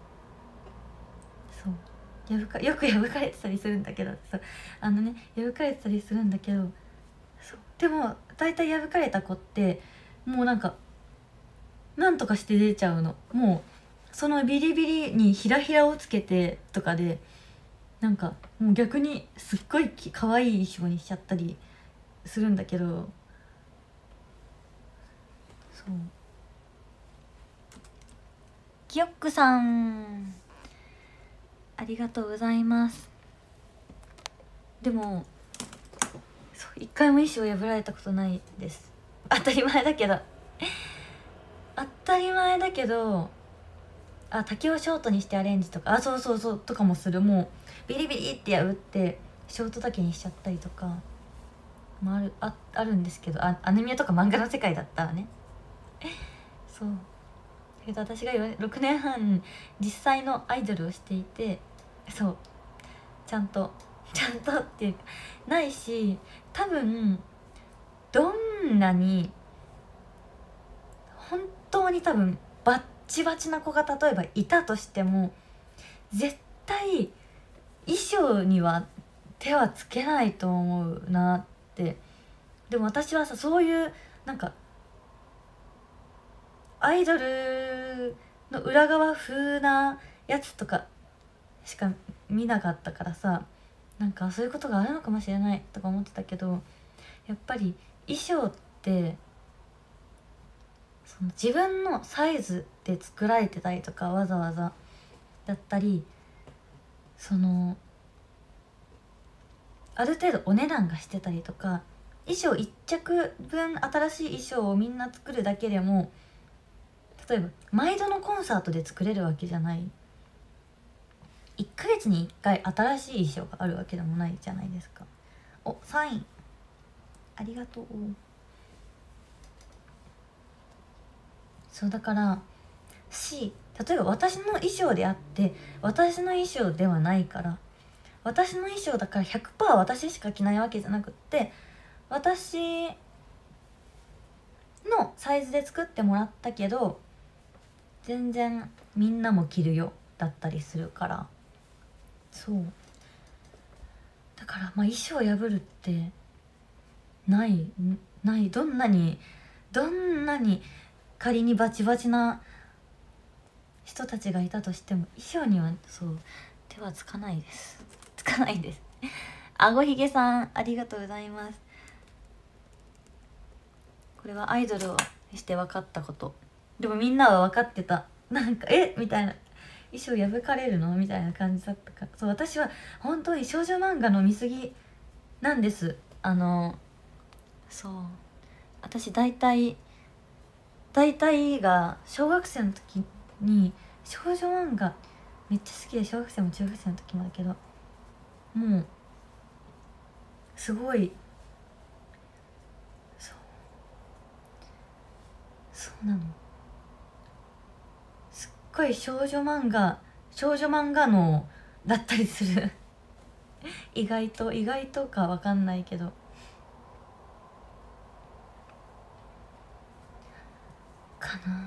そう破かよく破かれてたりするんだけど、そうあのね破かれてたりするんだけど、そうでも大体破かれた子ってもうなんかなんとかして出ちゃうの、もうそのビリビリにヒラヒラをつけてとかでなんかもう逆にすっごい可愛い衣装にしちゃったりするんだけど、そうキヨックさんありがとうございます。でもそう一回も衣装破られたことないです。当たり前だけど当たり前だけどあ竹をショートにしてアレンジとか、あそうそうそうとかもする、もうビリビリって破ってショートだけにしちゃったりとかもある あ, あるんですけど、あアニメとか漫画の世界だったらねそうけど私がろくねんはん実際のアイドルをしていて、そうちゃんとちゃんとっていうかないし、多分どんなに本当に多分バッチバチな子が例えばいたとしても絶対衣装には手はつけないと思うなって。でも私はさそういうなんかアイドルの裏側風なやつとかしか見なかったからさ、なんかそういうことがあるのかもしれないとか思ってたけど、やっぱり衣装ってその自分のサイズで作られてたりとかわざわざだったり、そのある程度お値段がしてたりとか、衣装いっ着分新しい衣装をみんな作るだけでも例えば毎度のコンサートで作れるわけじゃない、いっかげつにいっかい新しい衣装があるわけでもないじゃないですか。おサインありがとう。 そうだからし、例えば私の衣装であって私の衣装ではないから、私の衣装だから ひゃくパーセント 私しか着ないわけじゃなくって、私のサイズで作ってもらったけど全然みんなも着るよだったりするから、そうだからまあ衣装破るってないないどんなにどんなに仮にバチバチな人たちがいたとしても衣装にはそう手はつかないです。つかないですあごひげさんありがとうございます。これはアイドルをして分かったこと。でもみんなは分かってた。なんかえみたいな、衣装破かれるのみたいな感じだったから。そう、私は本当に少女漫画の見過ぎなんです。あのそう私大体大体が小学生の時に少女漫画めっちゃ好きで、小学生も中学生の時もだけど、もうすごいそうそうなの、すっごい少女漫画少女漫画のだったりする意外と意外とかわかんないけどかな。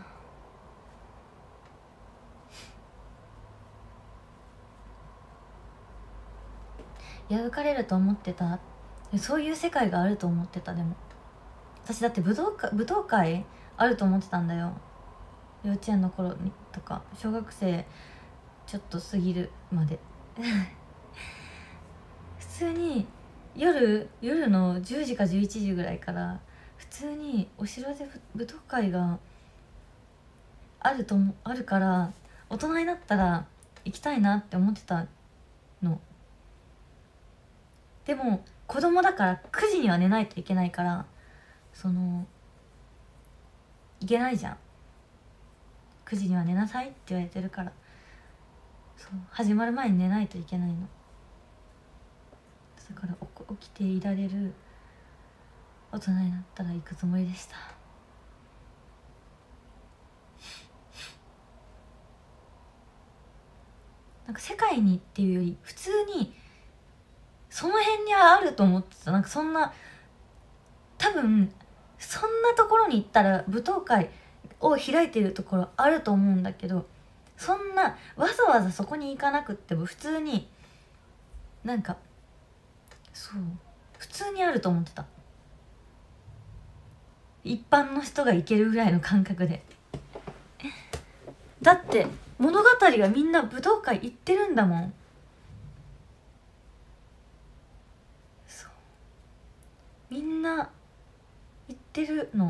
破かれると思ってた。そういう世界があると思ってた。でも私だって武道会武道会あると思ってたんだよ、幼稚園の頃にとか小学生ちょっと過ぎるまで普通に夜夜のじゅうじかじゅういちじぐらいから普通にお城で武道会があるとあるから、大人になったら行きたいなって思ってたの。でも子供だからくじには寝ないといけないから、そのいけないじゃん、くじには寝なさいって言われてるから、そう始まる前に寝ないといけないの。だから起きていられる大人になったら行くつもりでした。なんか世界にっていうより普通にその辺にあると思ってた。なんかそんな多分そんなところに行ったら舞踏会を開いてるところあると思うんだけど、そんなわざわざそこに行かなくっても普通になんかそう普通にあると思ってた。一般の人が行けるぐらいの感覚で。だって物語がみんな武道会行ってるんだもん。そうみんな行ってるの。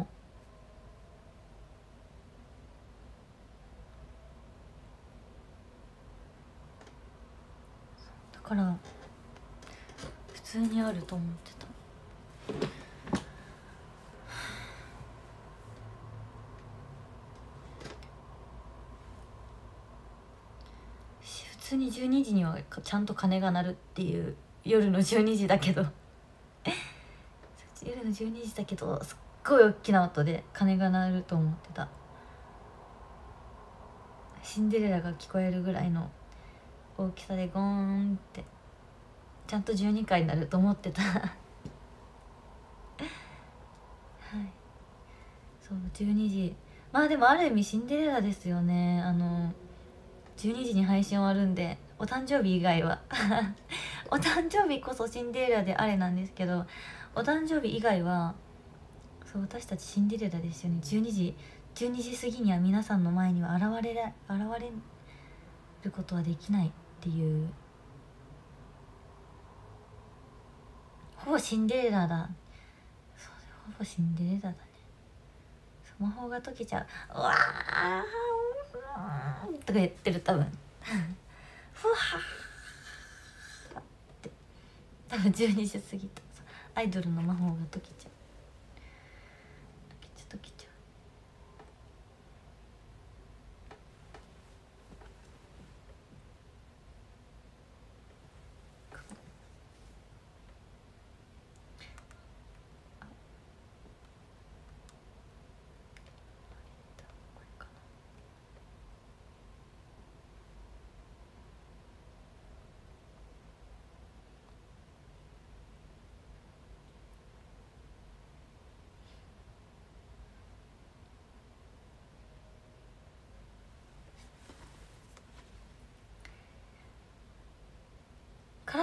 だから普通にあると思ってた。普通にじゅうにじにはちゃんと鐘が鳴るっていう、夜のじゅうにじだけど夜のじゅうにじだけどすっごい大きな音で鐘が鳴ると思ってた。シンデレラが聞こえるぐらいの大きさでゴーンってちゃんとじゅうにかいになると思ってたはいそうじゅうにじ、まあでもある意味シンデレラですよね。あのじゅうにじに配信終わるんで、お誕生日以外はお誕生日こそシンデレラであれなんですけど、お誕生日以外はそう私たちシンデレラですよね。じゅうにじじゅうにじ過ぎには皆さんの前には現れら現れることはできないっていう、ほぼシンデレラだ。そうほぼシンデレラだね。魔法が解けちゃう、うわーとか言ってる多分ふわーって多分じゅうにじ過ぎた。アイドルの魔法が解けちゃう解けちゃう解けちゃう。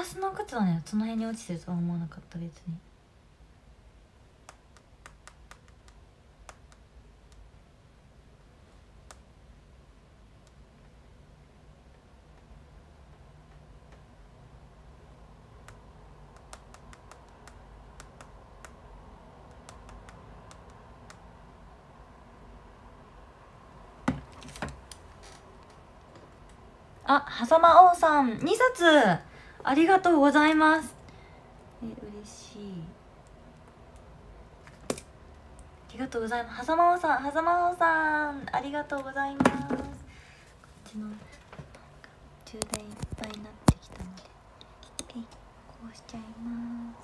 ラスの靴はねその辺に落ちてるとは思わなかった別に。あ、はさま王さんにさつありがとうございます。え、嬉しい。ありがとうございます。はさま王さん、はさま王さんありがとうございます。こっちの充電いっぱいになってきたので、えい、こうしちゃいます。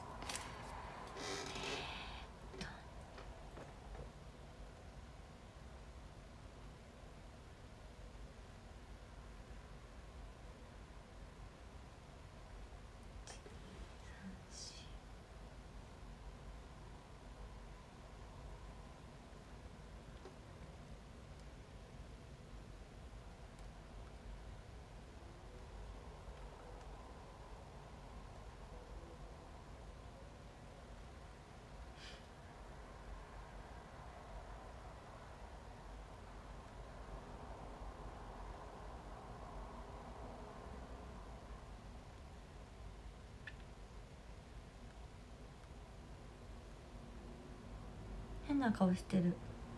変な顔してる。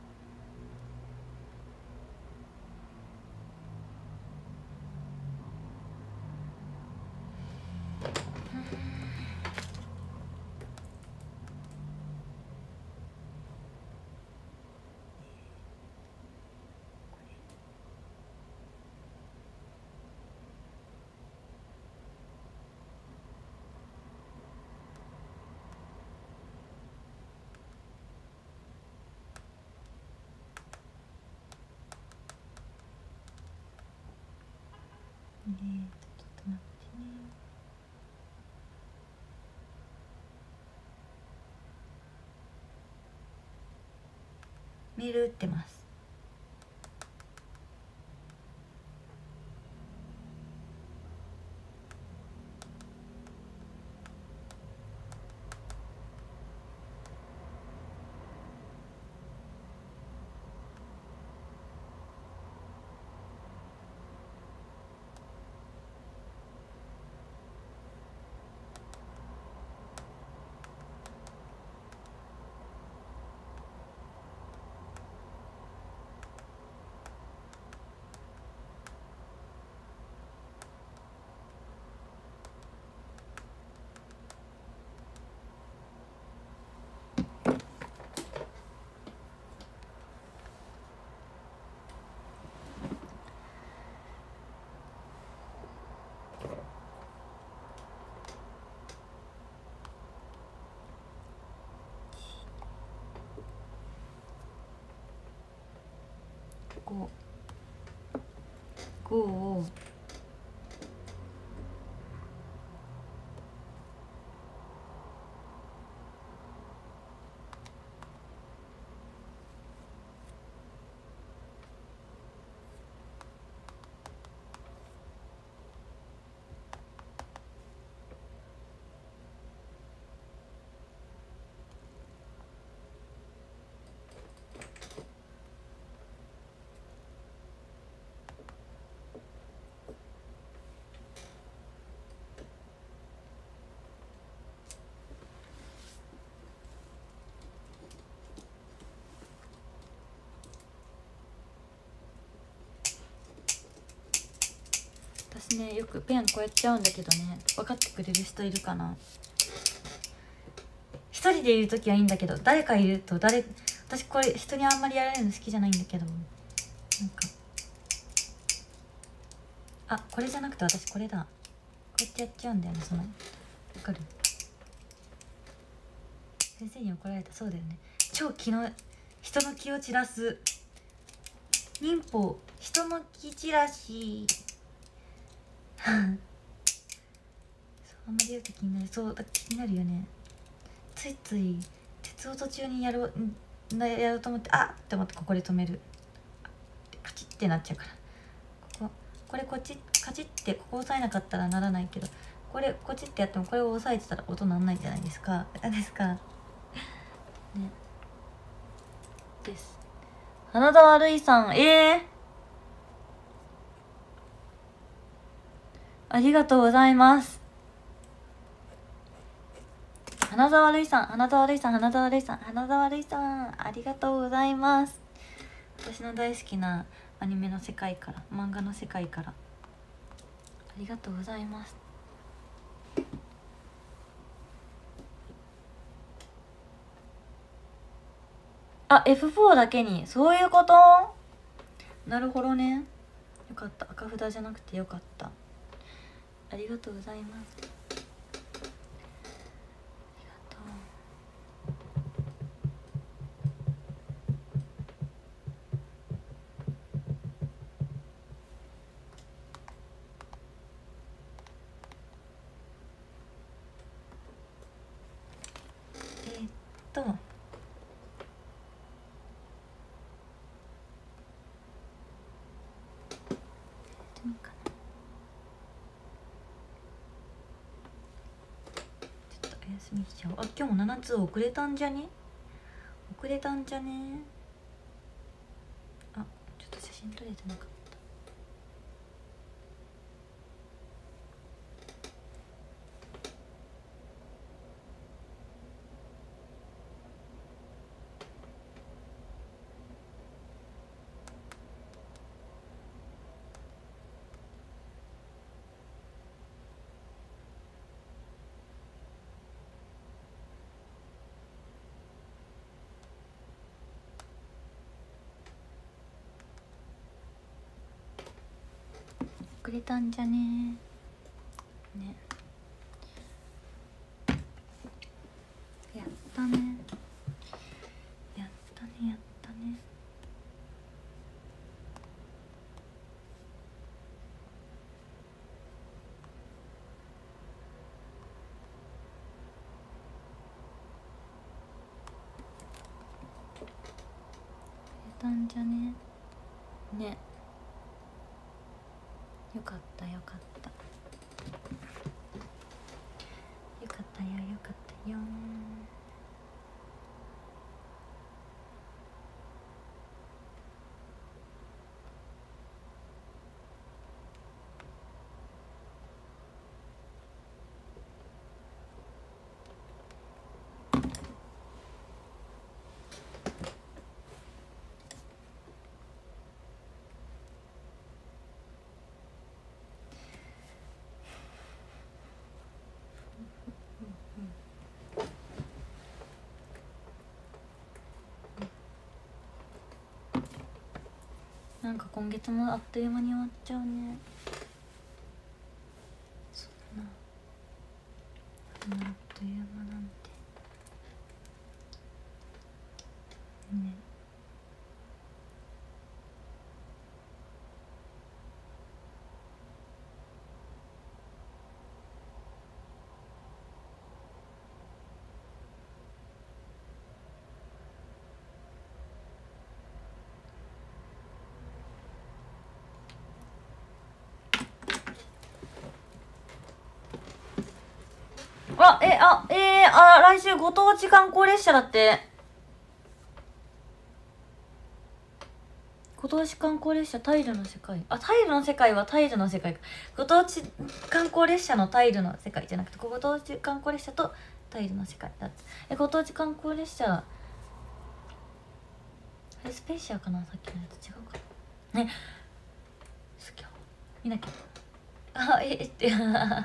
ね、ちょっと待ってね。メール打ってます。こうこう私ねよくペンこうやっちゃうんだけどね、分かってくれる人いるかな。一人でいる時はいいんだけど、誰かいると誰私これ人にあんまりやられるの好きじゃないんだけど、なんかあこれじゃなくて私これだ、こうやってやっちゃうんだよね。その分かる？先生に怒られた。そうだよね。超気の人の気を散らす忍法、人の気散らしそうあんまり言うと気になる。そうだ気になるよね。ついつい鉄を途中にやろうなやろうと思ってあっって思ってここで止める。カチッってなっちゃうから。こここれこっちカチッってここ押さえなかったらならないけど、 これこっちってやってもこれを押さえてたら音なんないじゃないですか。何ですかね。です。花田悪いさん、ええー、ありがとうございます。花田悪いさん、花田悪いさん、花田悪いさん、花田悪いさん、ありがとうございます。私の大好きなアニメの世界から、漫画の世界から、ありがとうございます。あ、エフフォー だけに、そういうこと？なるほどね。よかった、赤札じゃなくてよかった。ありがとうございます。ありがとう。えー、っとお休みしちゃおう。あ、今日もななつ遅れたんじゃね遅れたんじゃねあ、ちょっと写真撮れてなかった。遅れたんじゃねね。やったねやったねやったね。遅れたんじゃねね。よかったよかったよかったよよかったよ。なんか今月もあっという間に終わっちゃうね。そうだな、そんなあっという間なんてね。あ、え、あ、えー、あ、来週ご当地観光列車だって。ご当地観光列車タイルの世界。あ、タイルの世界はタイルの世界か。ご当地観光列車のタイルの世界じゃなくて、ご当地観光列車とタイルの世界だって。え、ご当地観光列車、あれスペーシアかな、さっきのやつ違うかね。すぎょ見なきゃ。あ、えってさ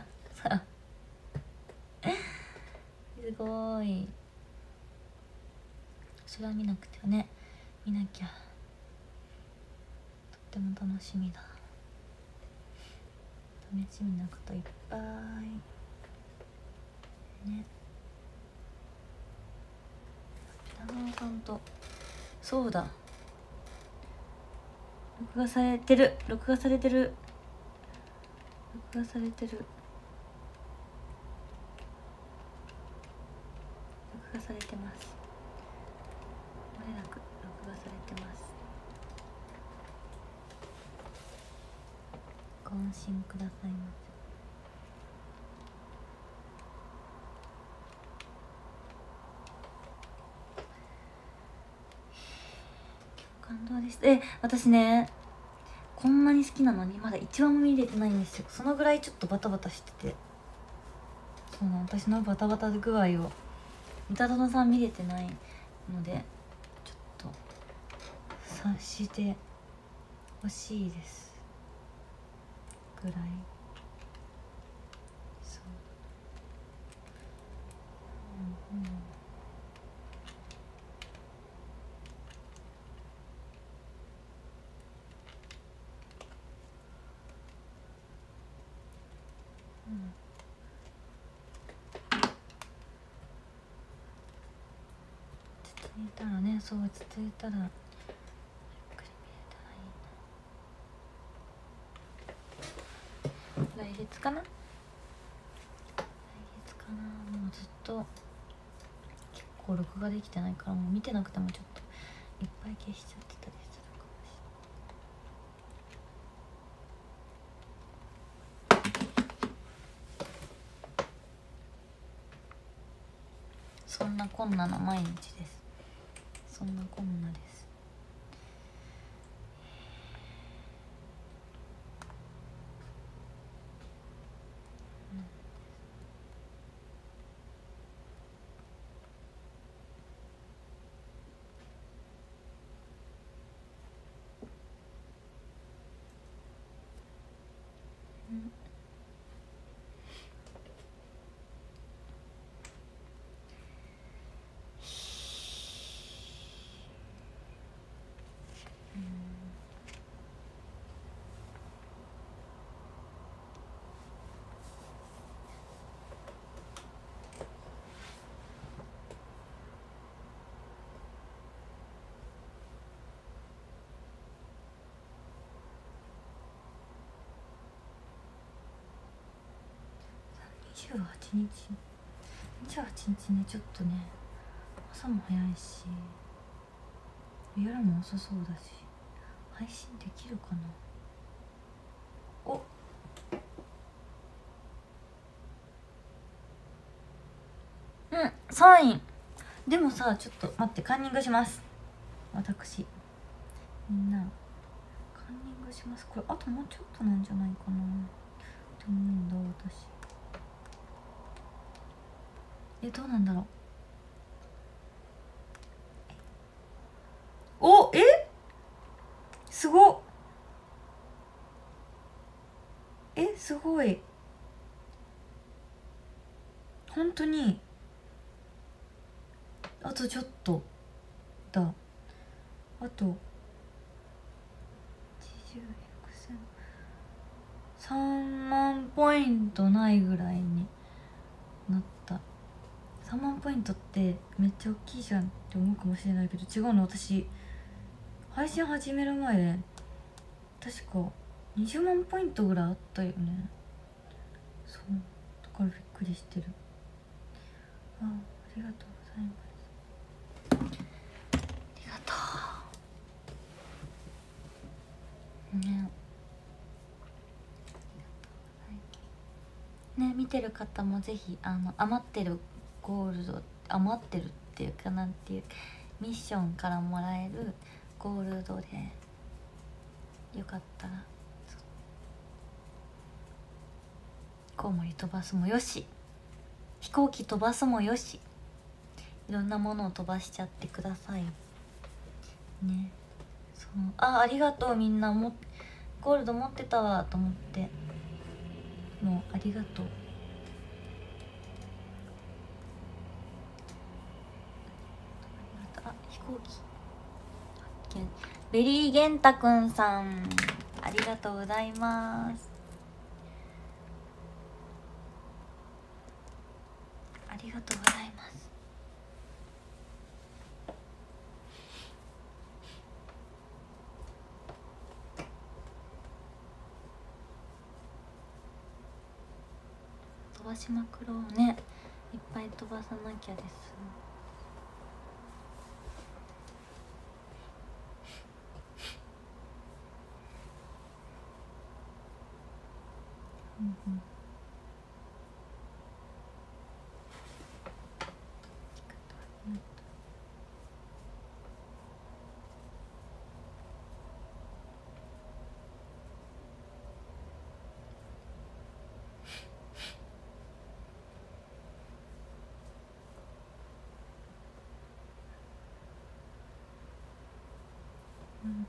すごい。それは見なくてはね。見なきゃ。とっても楽しみだ。楽しみなこといっぱいね。北川さんと、そうだ、録画されてる録画されてる録画されてる録画されてます。漏れなく録画されてます。ご安心くださいませ。 当です。え私ねこんなに好きなのにまだいちわも見れてないんですよ。そのぐらいちょっとバタバタしてて、そうなの、私のバタバタ具合を三田園さん見れてないのでちょっと察してほしいですぐらい。そう、うんうん、うん、続いたらね、そう続いたらゆっくり見れたらいいな。来月かな、来月かな。もうずっと結構録画できてないからもう見てなくてもちょっといっぱい消しちゃってたりするかもしれない。そんなこんなの毎日です。そんなこんなです。うん、にじゅうはちにちにじゅうはちにちね、ちょっとね朝も早いし夜も遅そうだし配信できるかな。おうんサイン。でもさちょっと待って、カンニングします。私みんなカンニングします。これあともうちょっとなんじゃないかなって思うんだ私。えどうなんだろう。おえすごっ、えすごい、本当にあとちょっとだ。あとはちじゅう、さんまんポイントないぐらいになった。さんまんポイントってめっちゃ大きいじゃんって思うかもしれないけど違うの。私配信始める前確かにじゅうまんポイントぐらいあったよね。そうだからびっくりしてる。あ、ありがとうございます。ありがとうね。ね、見てる方もぜひあの余ってるゴールド、余ってるっていうかなんていうミッションからもらえるゴールドでよかったらコウモリ飛ばすもよし、飛行機飛ばすもよし、いろんなものを飛ばしちゃってくださいね。そう、あ、ありがとう。みんなもゴールド持ってたわと思って、もうありがとう。あ、飛行機ベリーゲンタくんさんありがとうございます。ありがとうございます。飛ばしまくろうね。いっぱい飛ばさなきゃです。うんうん、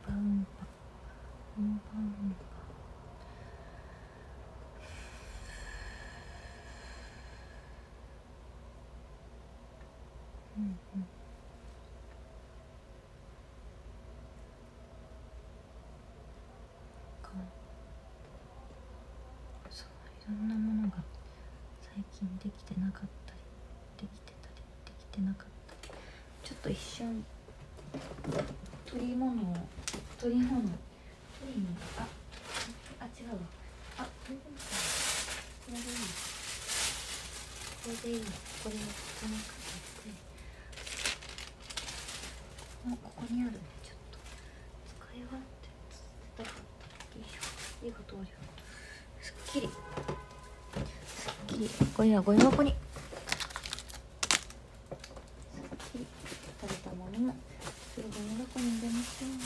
パうんぱうんぱうんぱ。うんうん。かそういろんなものが最近できてなかったりできてたりできてなかったり、ちょっと一瞬取り物を取り物取りにああ違うわあこれでいいかこれでいいこれでいいこれをここにかけてもうここにあるね。ちょっと使い勝手捨てたかった。よいしょ。いいことあるよ。すっきりすっきりこれはゴミ箱にすっきり食べたものもすぐゴミ箱に入れましょう。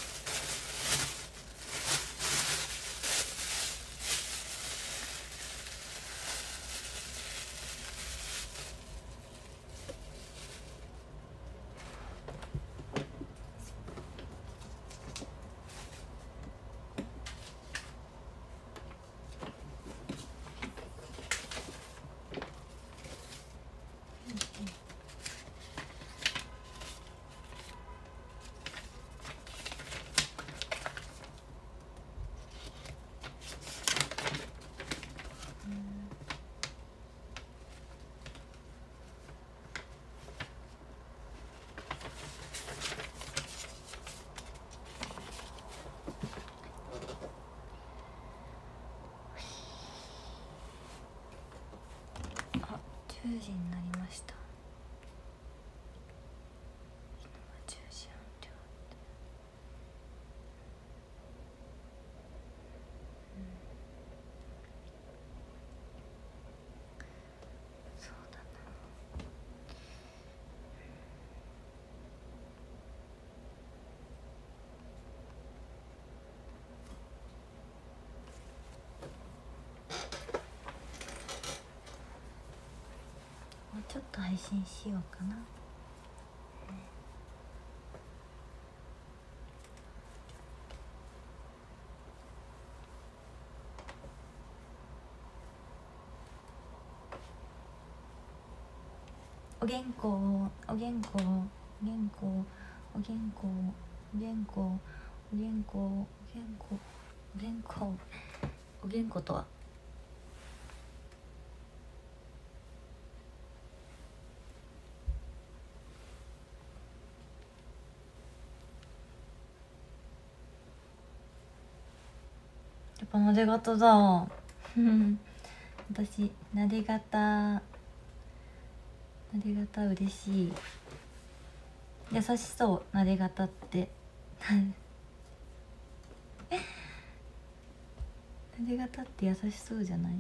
じゅうじになりました。今はじゅうじはんってうん、そうだな。もうちょっと配信しようかな。お原稿お原稿お原稿お原稿お原稿お原稿お原稿お原稿お原稿とはやっぱなで型だ私なで型なで型嬉しい。優しそうなで型ってなで型って優しそうじゃない？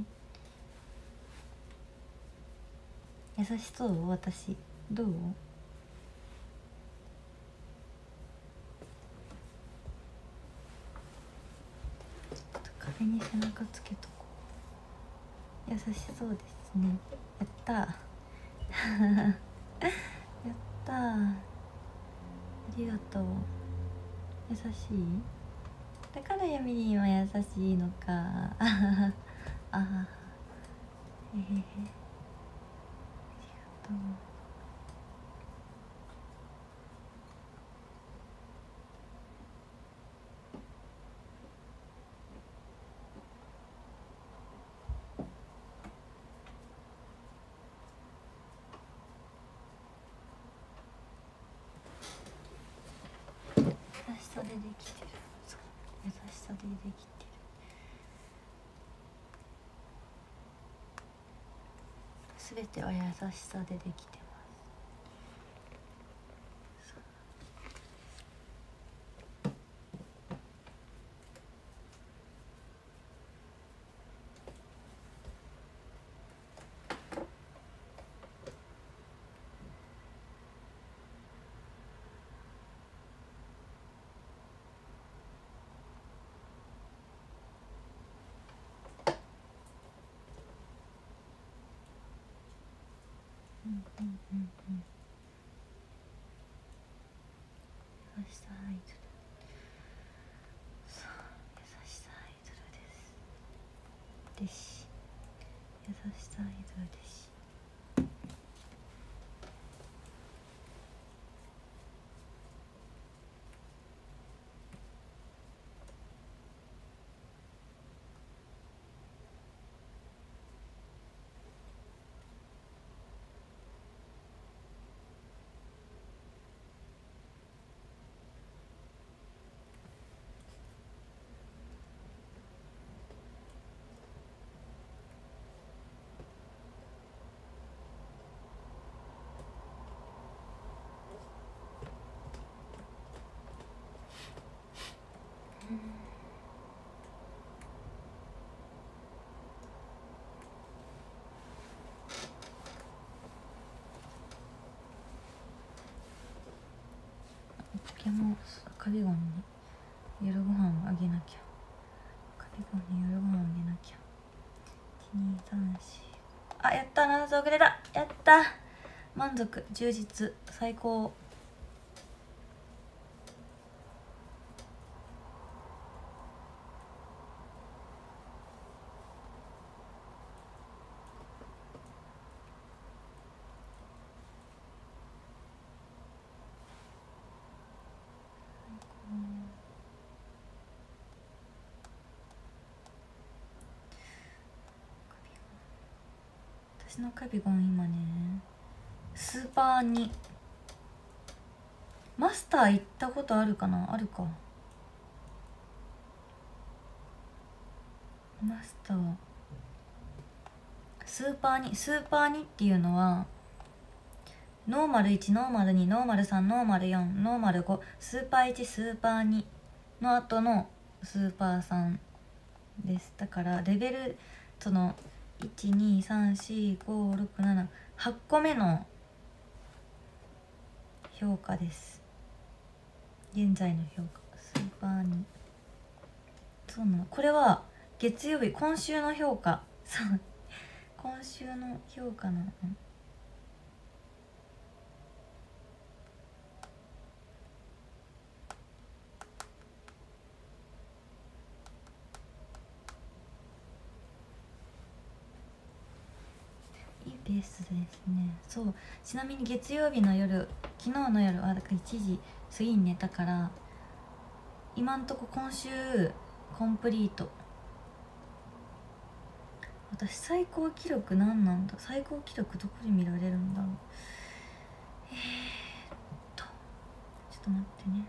優しそう私どう？壁に背中つけとこう。優しそうですね。やったーやったーありがとう。優しいだからヤミリンは優しいのかああへへへありがとう。優しさでできてる。そう優しさでできてる。すべては優しさでできてます。うんうんうんうん優しさアイドル優しさアイドルですし。ポケモンカビゴンに夜ご飯をあげなきゃ。カビゴンに夜ご飯をあげなきゃ。いちにさんしあ、やった、ななつ遅れた、やった、満足、充実、最高。私のカビゴン今ねスーパーにマスター行ったことあるかな、あるか。マスタースーパーにスーパーにっていうのはノーマルいち、ノーマルに、ノーマルさん、ノーマルよん、ノーマルご、スーパーいち、スーパーにの後のスーパーさんです。だからレベルそのいち、に、さん、し、ご、ろく、なな、はち個目の評価です。現在の評価スーパーに。そうなの、これは月曜日、今週の評価。そう今週の評価なの。いいペースですね。そう、ちなみに月曜日の夜、昨日の夜、あ、だからいちじ過ぎに寝たから、今んとこ今週コンプリート。私最高記録何なんだ、最高記録どこで見られるんだろう。えーっとちょっと待ってね。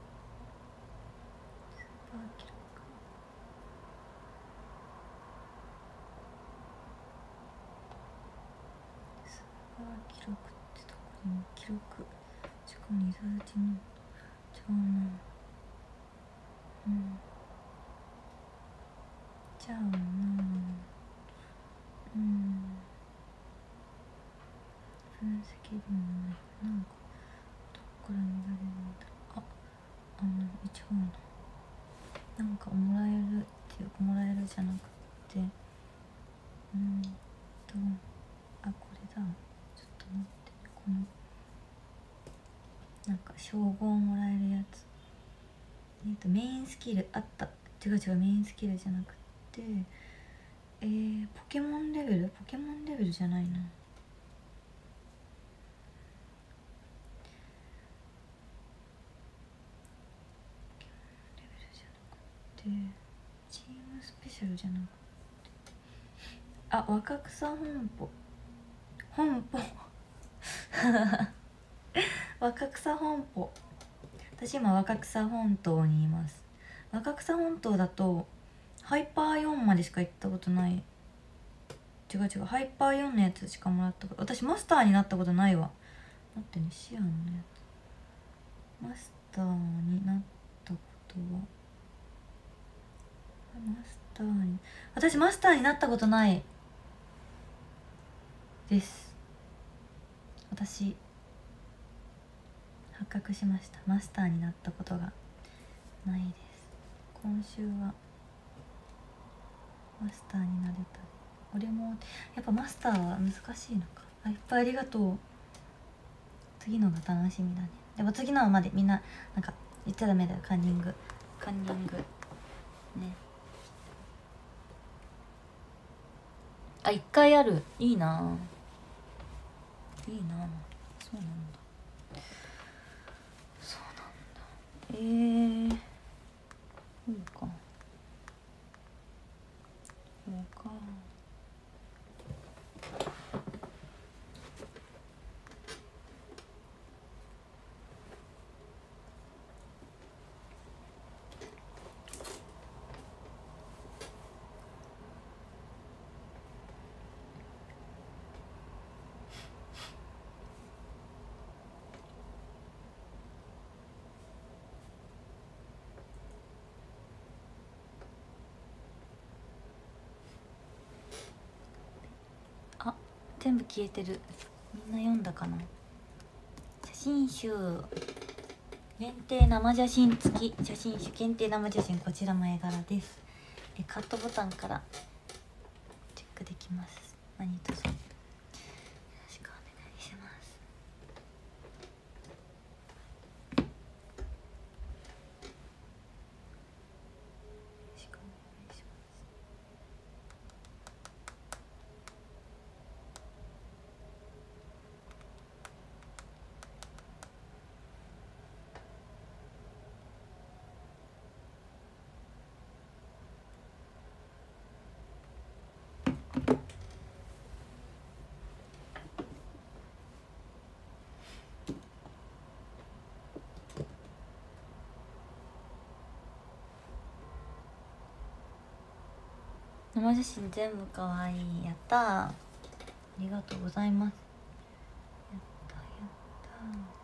スーパー記録、スーパー記録ってどこでも記録、しかもリザーチの違うな。うんじゃあなうん分析でもないかなんかどっから見られるんだろう。あ、あの一応のなんかもらえるっていうか、もらえるじゃなくて、うんとあ、これだ、ちょっと待ってね、このなんか称号もらえるやつ、えーとメインスキルあった、違う違う、メインスキルじゃなくて、えー、ポケモンレベル、ポケモンレベルじゃないな、ポケモンレベルじゃなくて、チームスペシャルじゃなくて、あ、若草本舗本舗若草本舗、私今若草本島にいます。若草本島だとハイパーよんまでしか行ったことない。違う違う、ハイパーよんのやつしかもらったこと、私マスターになったことないわ。待ってね、シアンのやつ、マスターになったことは、マスターに、私マスターになったことないです。私発覚しました、マスターになったことがないです。今週はマスターになれた。俺もやっぱマスターは難しいのか。あ、いっぱいありがとう。次のが楽しみだね。でも次のまでみんななんか言っちゃダメだよ、カンニングカンニングね。 あ、一回ある。いいないいな。そうなんだ。そうなんだ。えーいいか。これか。あ、全部消えてる。みんな読んだかな。写真集限定生写真付き。写真集限定生写真、こちらも絵柄です。えカットボタンからチェックできます。何卒よろしくお願いします。よろしくお願いします。生写真全部かわいい。やったー、ありがとうございます。やったやったー。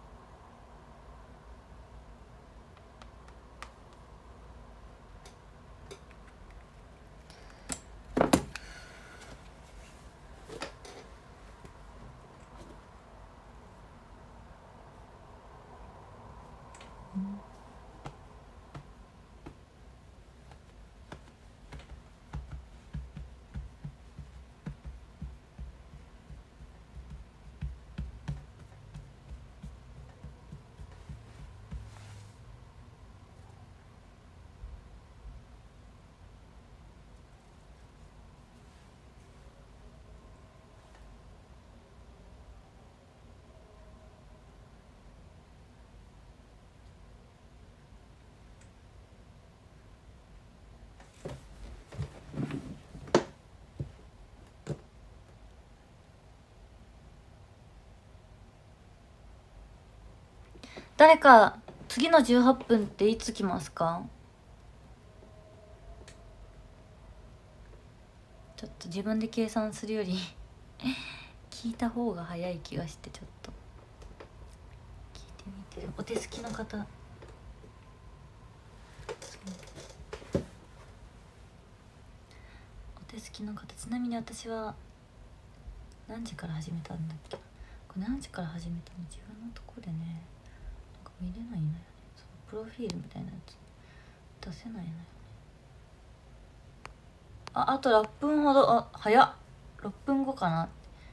誰か次のじゅうはっぷんっていつ来ますか？ちょっと自分で計算するより聞いた方が早い気がして、ちょっと聞いてみて。お手すきの方、お手すきの方。ちなみに私は何時から始めたんだっけ。これ何時から始めたの？自分のとこでね、なんか見れないんだよね。そのプロフィールみたいなやつ出せないのよね。あ、あとろっぷんほど。あ、早っ。ろっぷんごかな。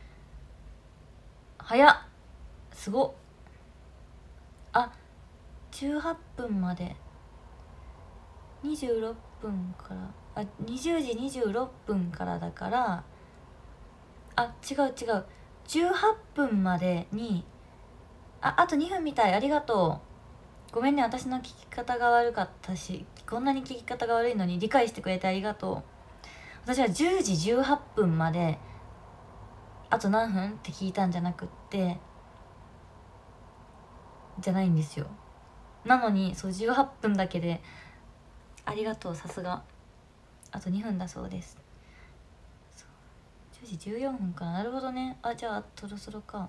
早っ、すごっ。あ、じゅうはっぷんまで。にじゅうろっぷんから、あ、にじゅうじにじゅうろっぷんからだから、あ、違う違う、じゅうはっぷんまでに、あ、あとにふんみたい。ありがとう。ごめんね、私の聞き方が悪かったし、こんなに聞き方が悪いのに理解してくれてありがとう。私はじゅうじじゅうはっぷんまであと何分って聞いたんじゃなくって、じゃないんですよ。なのにそうじゅうはっぷんだけで、ありがとう。さすが。あとにふんだそうです。じゅうじじゅうよんふんかな。なるほどね。あ、じゃあそろそろか。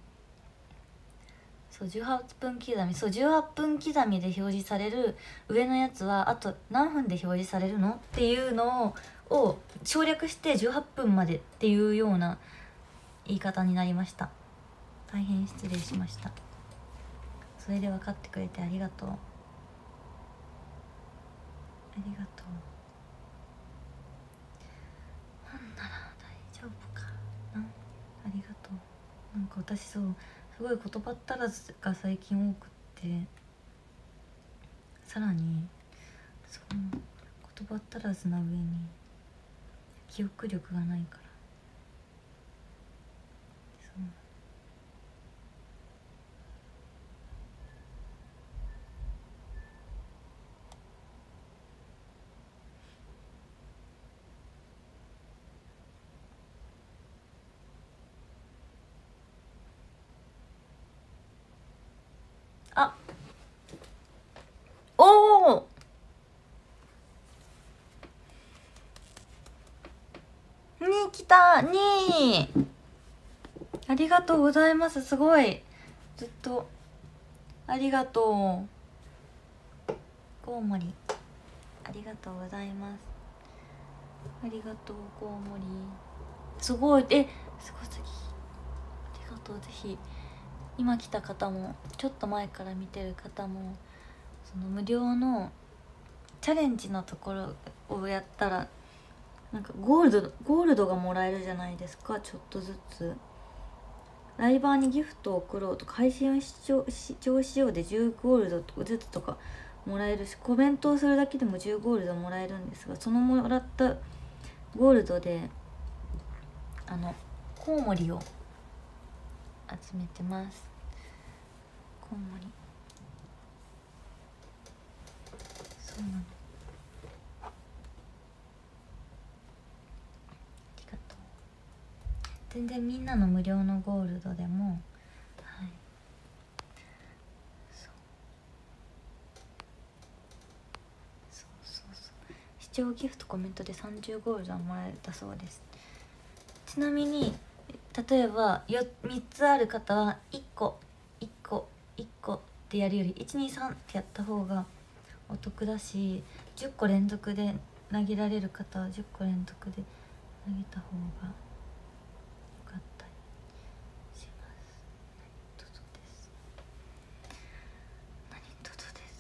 そうじゅうはっぷん刻み。そうじゅうはっぷん刻みで表示される上のやつはあと何分で表示されるのっていうのを省略してじゅうはっぷんまでっていうような言い方になりました。大変失礼しました。それで分かってくれてありがとう。ありがとう。ほんなら大丈夫かな。ありがとう。なんか私そうすごい言葉足らずが最近多くって、さらにその言葉足らずな上に記憶力がないからおお、に来た。にい、ありがとうございます。すごい、ずっとありがとう。コウモリありがとうございます。ありがとうコウモリ、すごい、え、すごすぎ、ありがとう。ぜひ今来た方もちょっと前から見てる方も、その無料のチャレンジのところをやったらなんかゴールドゴールドがもらえるじゃないですか。ちょっとずつライバーにギフトを送ろうとか、配信を視聴視聴しようでじゅうゴールドずつとかもらえるし、コメントをするだけでもじゅうゴールドもらえるんですが、そのもらったゴールドであのコウモリを集めてます。コウモリ、そうなの、ありがとう。全然みんなの無料のゴールドでも、はい、そうそうそうそう、視聴ギフトコメントでさんじゅうゴールドはもらえたそうです。ちなみに例えばよみっつある方はいっこいっこいっこってやるよりいちにさんってやった方がお得だし、じゅっこ連続で投げられる方はじゅっこ連続で投げた方がよかったりします。何とぞです、何とぞです。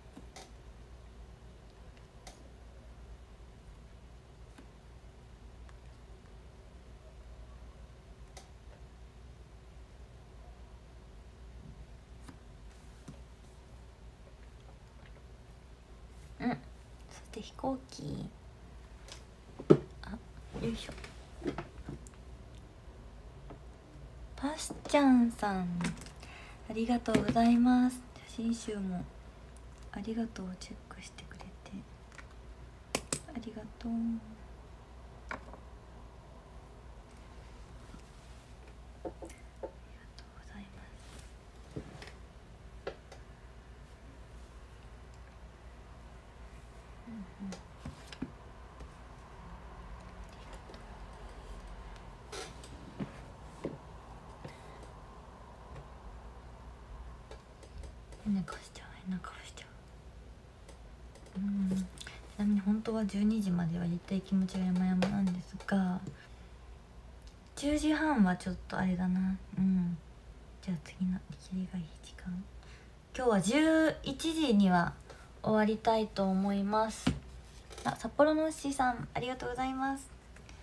うん、そして飛行機、あ、よいしょ。パスちゃんさんありがとうございます。写真集もありがとう、チェックしてくれてありがとう。変な顔しちゃう、変な顔しちゃう。うん、ちなみに本当はじゅうにじまではやりたい気持ちが山々なんですが、じゅうじはんはちょっとあれだな。うん、じゃあ次の切りがいい時間、今日はじゅういちじには終わりたいと思います。あ、札幌のうっしーさんありがとうございます。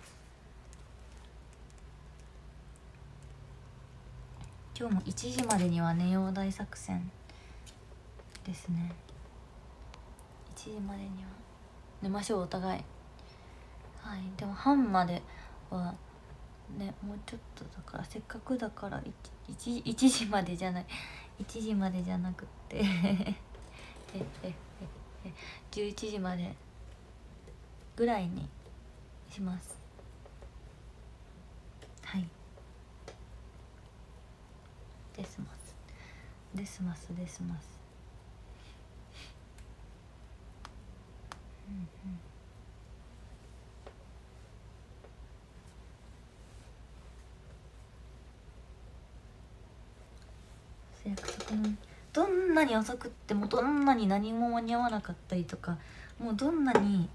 今日もいちじまでには寝よう大作戦ですね。いちじまでには寝ましょうお互い。はい、でも半まではね、もうちょっとだから、せっかくだから 1, 1, 1時までじゃないいちじまでじゃなくってええええじゅういちじまでぐらいにします。はい、ですますですますですます。うんうん、約束のどんなに遅くっても、どんなに何も間に合わなかったりとか、もうどんなに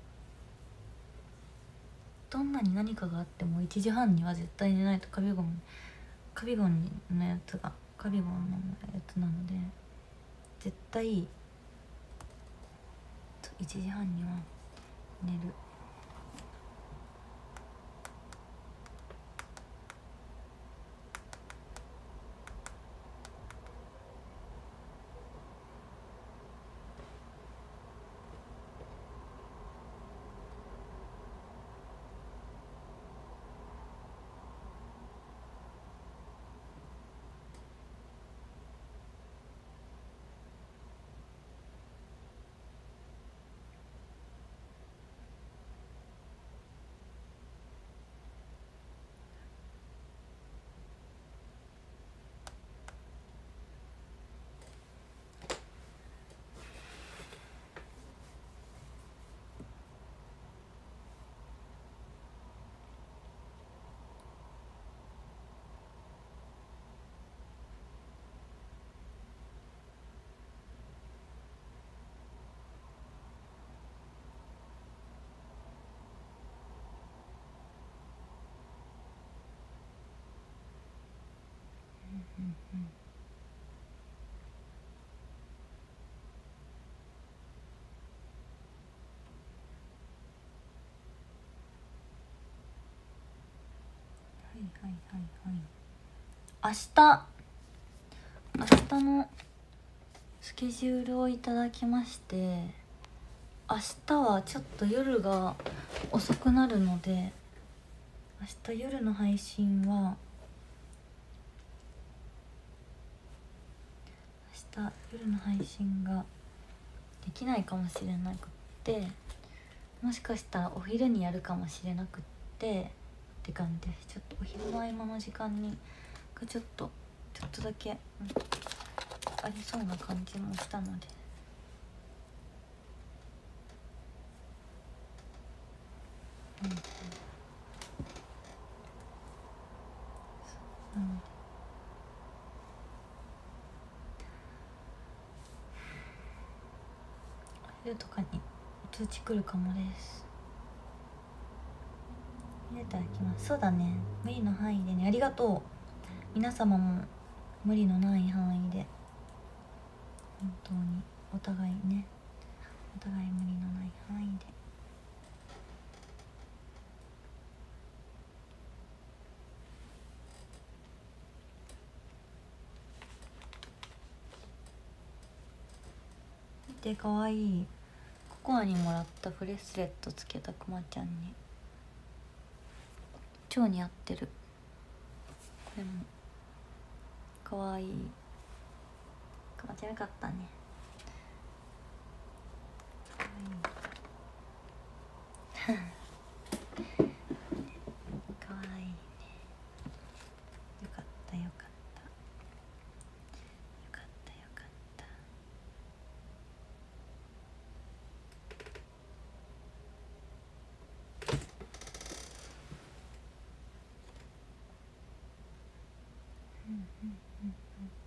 どんなに何かがあってもいちじはんには絶対寝ないと。カビゴンカビゴンのやつがカビゴンのやつなので、絶対いちじはんには寝る。 うんうん。はいはいはいはい。明日明日のスケジュールをいただきまして、明日はちょっと夜が遅くなるので、明日夜の配信は明日夜の配信ができないかもしれなくって、もしかしたらお昼にやるかもしれなくってって感じです。ちょっとお昼の合間の時間にがちょっとちょっとだけ、うん、ありそうな感じもしたので、うん、うん、なのでお昼とかに通知来るかもです。いただきます。そうだね、無理の範囲でね。ありがとう。皆様も無理のない範囲で、本当にお互いね、お互い無理のない範囲で。見て、かわいい。ココアにもらったブレスレットつけたくまちゃんに超似合ってる。これもかわいい。くまちゃんよかったね。かわいいかわいいね。よかったよかったよかったよかった。うんうんうんうん。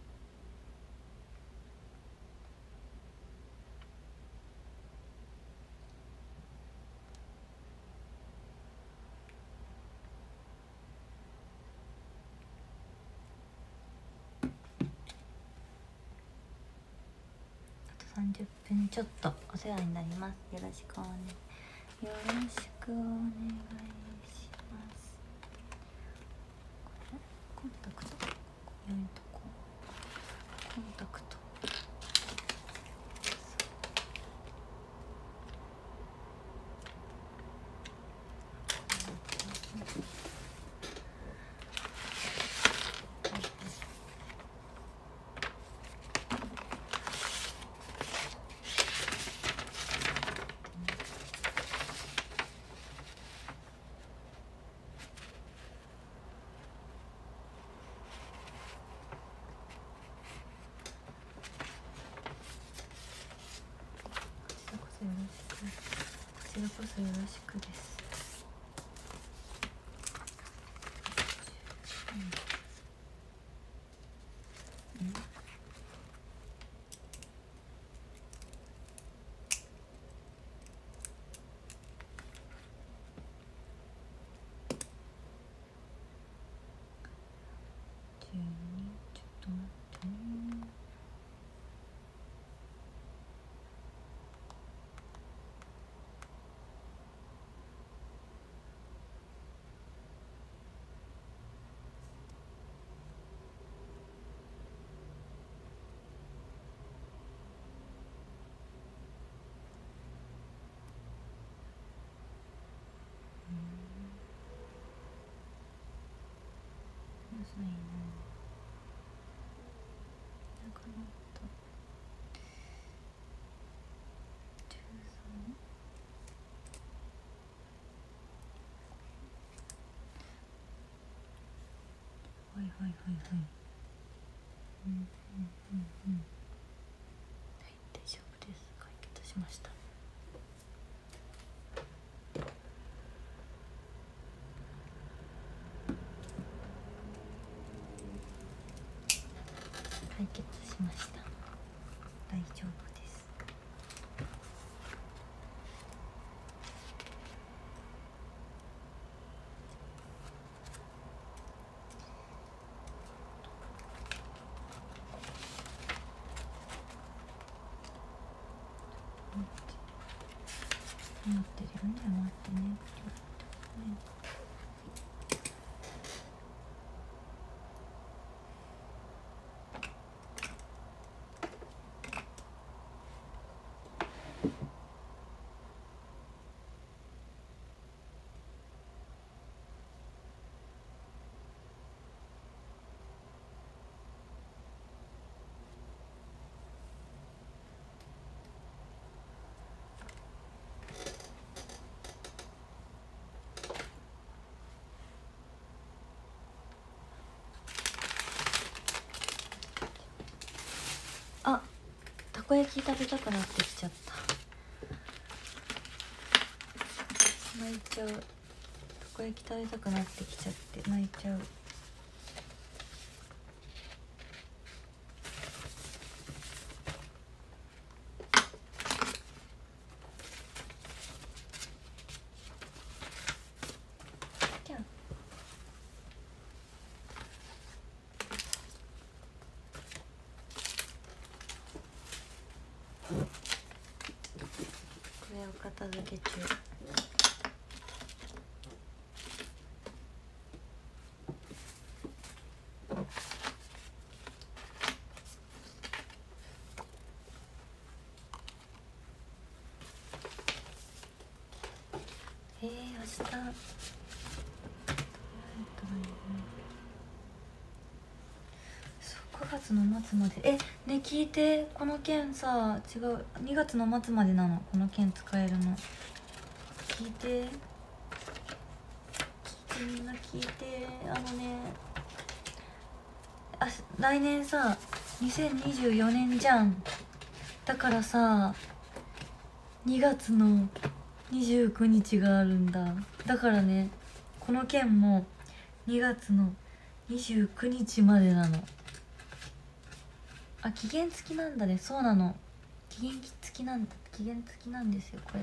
あとさんじゅっぷんちょっとお世話になります。よろしくお願いよろしくお願いします。コンタクトこういうとこコンタクトこちらこそよろしくです。うん、じゅうにちょっと待ってね。むずいな。なんかもっとじゅうさんはいはいはいはい。うんうんうんうん。はい、大丈夫です。解決しました。解決しました。大丈夫です。 待ってるよね、待ってね。あ、たこ焼き食べたくなってきちゃった。泣いちゃう。たこ焼き食べたくなってきちゃって泣いちゃう。片付け中。えー、明日くがつの末まで。え、ね、聞いて、この件さ、違う、にがつの末までなの、この件使えるの。聞いて、聞いて、みんな聞いて。あのね、あ、来年さにせんにじゅうよねんじゃん。だからさにがつのにじゅうくにちがあるんだ。だからね、この件もにがつのにじゅうくにちまでなの。あ、期限付きなんだね。そうなの、期限付きなんだ。期限付きなんですよ、これ。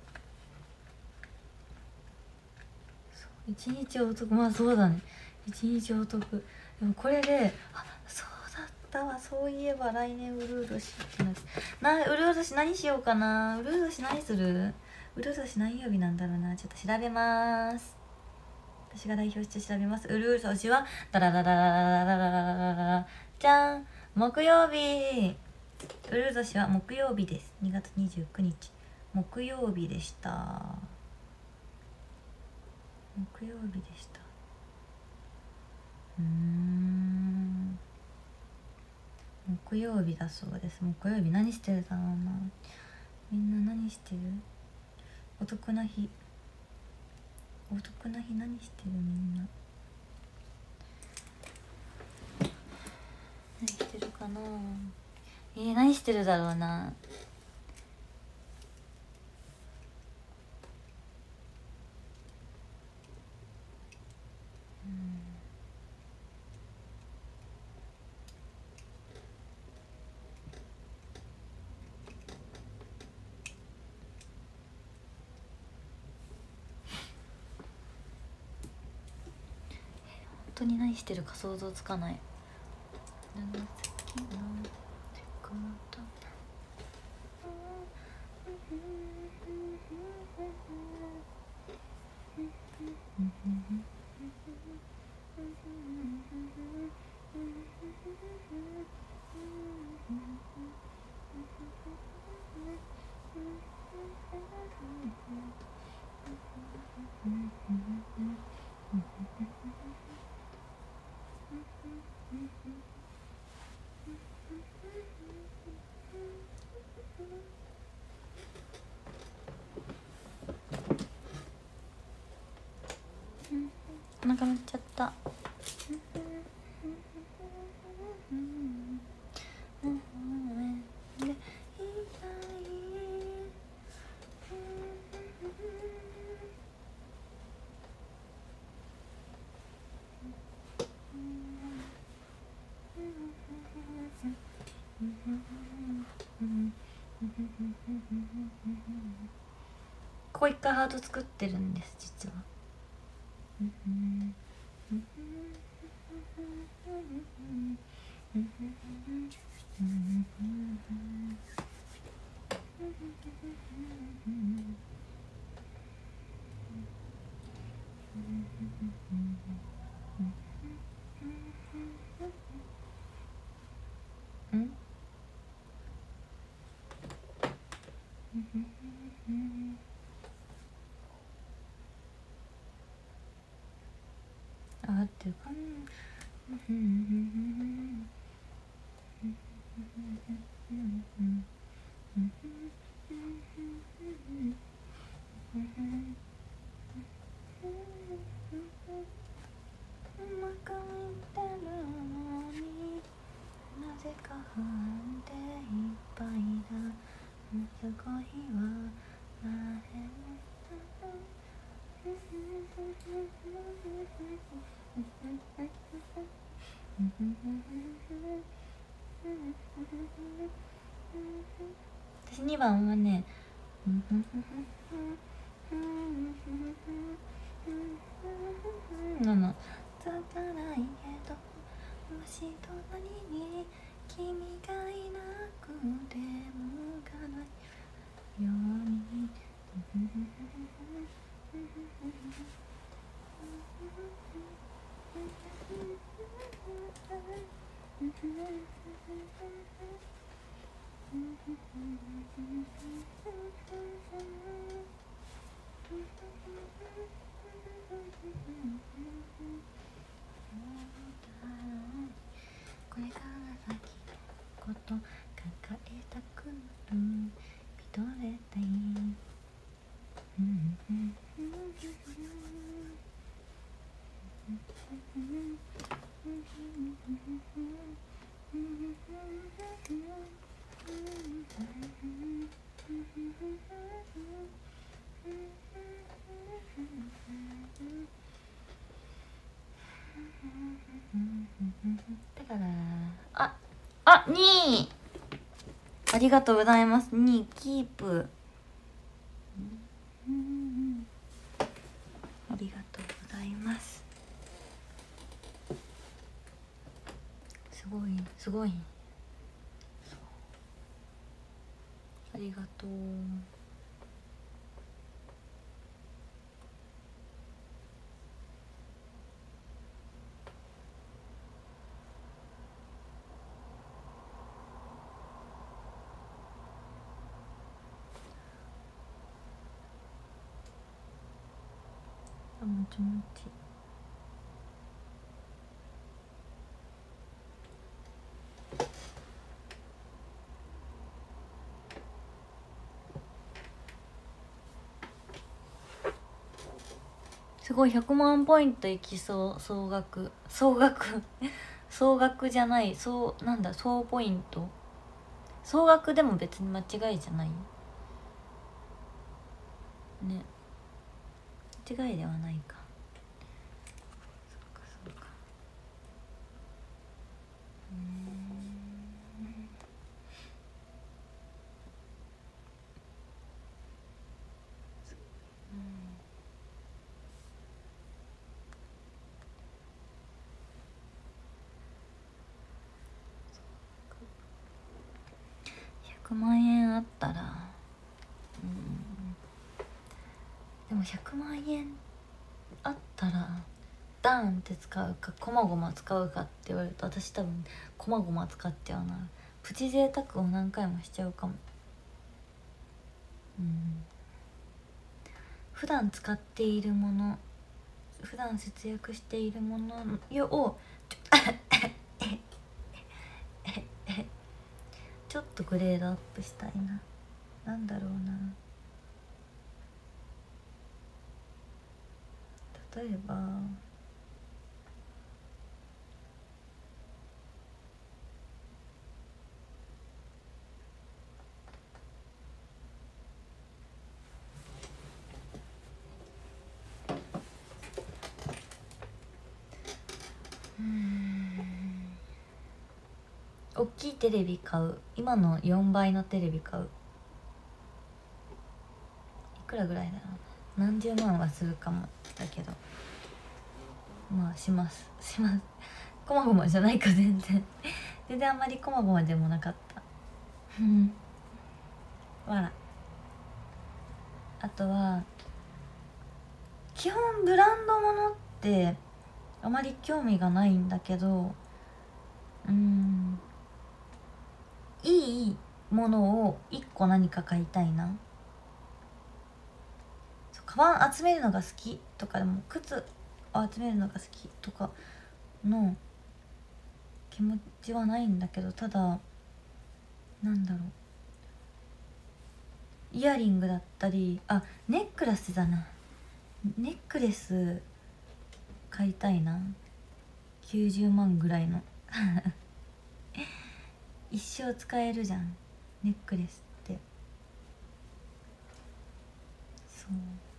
そういちにちお得。まあそうだね、いちにちお得。でもこれで、あ、そうだったわ、そういえば来年うるう年ってなな、うるう年何しようかな。うるう年何する。うるう年何曜日なんだろうな。ちょっと調べます。私が代表して調べます。うるう年はダラダラダラダラダラダラダじゃん、木曜日。うるう年は木曜日です。にがつにじゅうくにち木曜日でした。木曜日でした。うーん、木曜日だそうです。木曜日何してるだろうな。みんな何してる。お得な日、お得な日何してる。みんな何してるかな。えー、何してるだろうな。本当に何してるか想像つかない。お腹鳴っちゃった。ここ一回ハート作ってるんです、実は。 あっていうかなぜか不安でいっぱいだすごいわなへ私にばんはねなのつかないけどもし隣に君がいなくてもかないようにこれから先こと抱えたくなる見とれたいだからああにいありがとうございます。にいキープありがとうございます。すごいすごいありがとう。あもちもちすごいひゃくまんポイントいきそう。総額総額総額じゃないそうなんだ総ポイント総額でも別に間違いじゃないね間違いではないか。そうかそうかうんひゃくまんえんあったらうんでもひゃくまんえんあったらダーンって使うかこまごま使うかって言われると私多分こまごま使っちゃうな。プチ贅沢を何回もしちゃうかも。うん普段使っているもの普段節約しているものをちょっとグレードアップしたいな。なんだろうな例えば大きいテレビ買う。今のよんばいのテレビ買う。いくらぐらいだろう。何十万はするかもだけどまあしますしますこまごまじゃないか全然全然あんまりこまごまでもなかったわら。あとは化基本ブランドものってあまり興味がないんだけど、うーんいいものをいっこ何か買いたいな。カバン集めるのが好きとかでも靴を集めるのが好きとかの気持ちはないんだけど、ただなんだろう、イヤリングだったり、あネックレスだな、ネックレス買いたいな。きゅうじゅうまんぐらいの一生使えるじゃんネックレスって。そう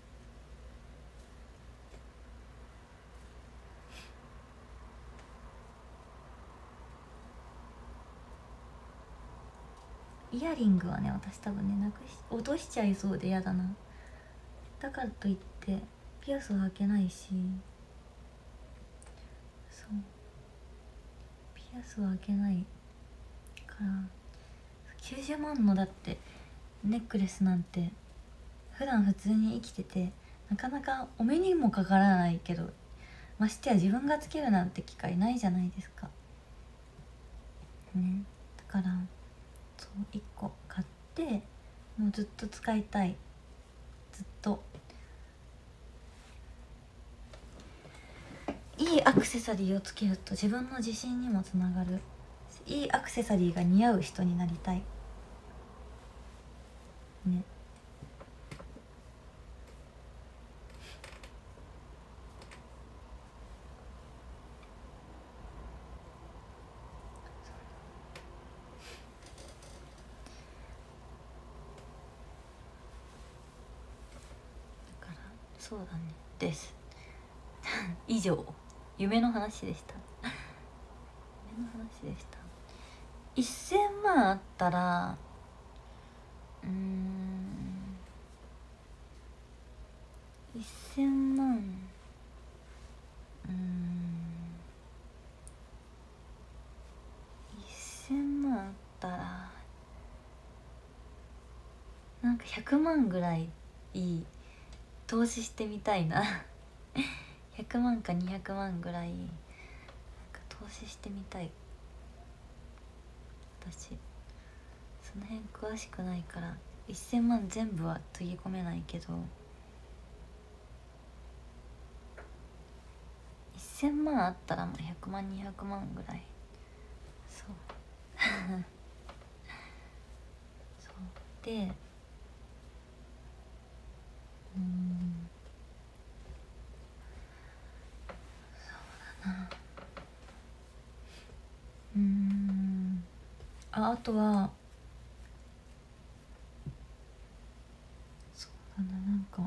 イヤリングはね、私多分ねなくし落としちゃいそうで嫌だな。だからといってピアスは開けないし、そうピアスは開けないからきゅうじゅうまんのだってネックレスなんて普段普通に生きててなかなかお目にもかからないけど、ましてや自分がつけるなんて機会ないじゃないですかね。だからそういっこ買ってもうずっと使いたい。ずっといいアクセサリーをつけると自分の自信にもつながる。いいアクセサリーが似合う人になりたいね。だからそうだねです以上夢の話でした夢の話でした。せんまんあったらうーんせんまん、うーんせんまんあったらなんかひゃくまんぐらいいい投資してみたいなひゃくまんかにひゃくまんぐらいなんか投資してみたい。私その辺詳しくないからせんまん全部はつぎ込めないけど、せんまんあったらもうひゃくまんにひゃくまんぐらい。そうそうで、うーんそうだな、うーんああとはそうだな、なんか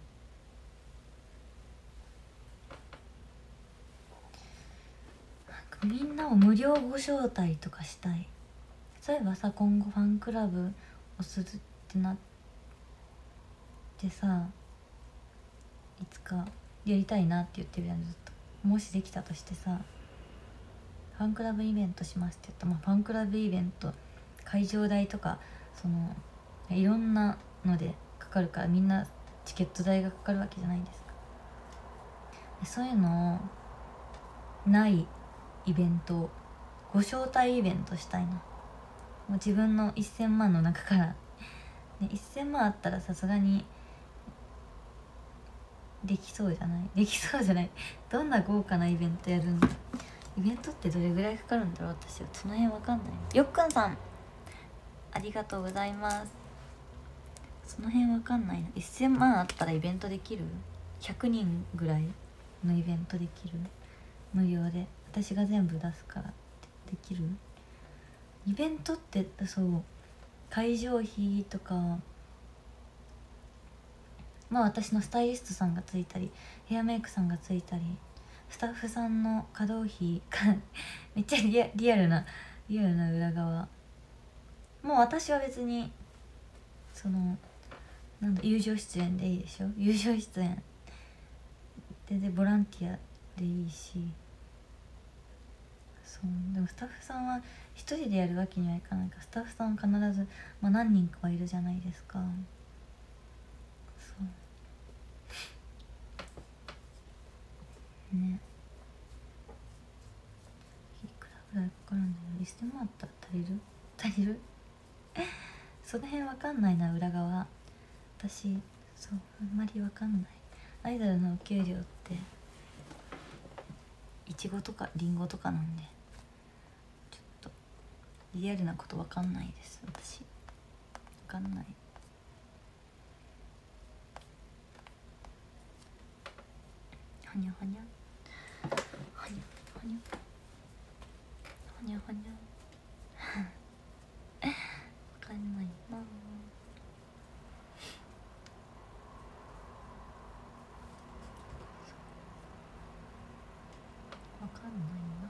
みんなを無料ご招待とかしたい。例えばさ、今後ファンクラブをするってなってさ、いつかやりたいなって言ってるじゃんずっと。もしできたとしてさ、ファンクラブイベントしますって言ったら、まあ、ファンクラブイベント会場代とかそのいろんなのでかかるから、みんなチケット代がかかるわけじゃないですか。でそういうのないイベント、ご招待イベントしたいな。もう自分のせんまんの中から、ね、せんまんあったらさすがにできそうじゃないできそうじゃないどんな豪華なイベントやるんだ。イベントってどれぐらいかかるんだろう。私はその辺わかんない。よっくんさんありがとうございます。その辺わかんないな。せんまんあったらイベントできる？ ひゃく 人ぐらいのイベントできる？無料で私が全部出すからってできる？イベントってそう会場費とか、まあ私のスタイリストさんがついたりヘアメイクさんがついたりスタッフさんの稼働費めっちゃリアリアルなリアルな裏側。もう私は別にそのなんだ友情出演でいいでしょ。友情出演ででボランティアでいいし、そうでもスタッフさんは一人でやるわけにはいかないから、スタッフさんは必ず、まあ、何人かはいるじゃないですか。そうね、いくらぐらいかかるんだろう。せんまんあったら足りる足りるその辺わかんないな、裏側。私そうあんまりわかんない。アイドルのお給料っていちごとかりんごとかなんで、ちょっとリアルなことわかんないです。私わかんない。はにゃはにゃはにゃはにゃはにゃはにゃわかんないな。わかんないな。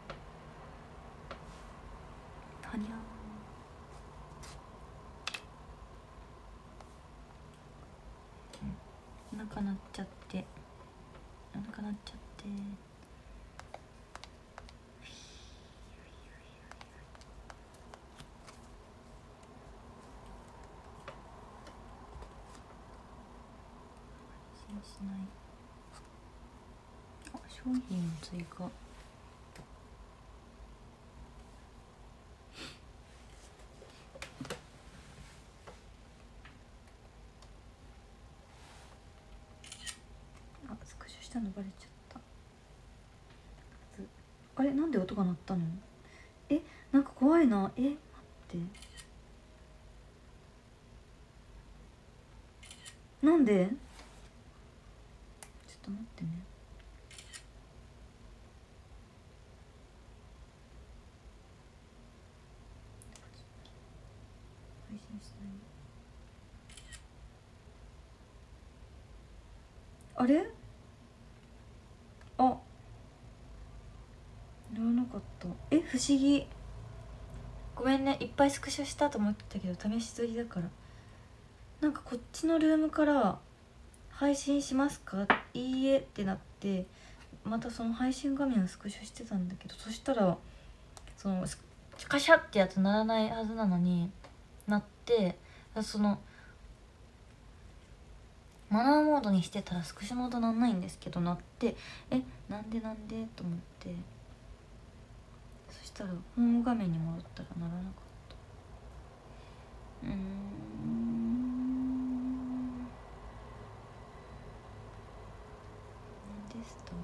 はにゃー、うん、お腹鳴っちゃってお腹鳴っちゃってしない。あ、商品も追加。あ、スクショしたのバレちゃった。あれ、なんで音が鳴ったの？え、なんか怖いな。え、待って、なんで？ちょっと待ってね。配信しない。あれ？あ、やらなかった。え、不思議。ごめんね、いっぱいスクショしたと思ってたけど試し撮りだから。なんかこっちのルームから配信しますか、いいえってなって、またその配信画面をスクショしてたんだけど、そしたらそのカシャってやつならないはずなのになって、そのマナーモードにしてたらスクショモードなんないんですけどなって、え、なんでなんでと思って、そしたらホーム画面に戻ったらならなかった。うーん、なんですと。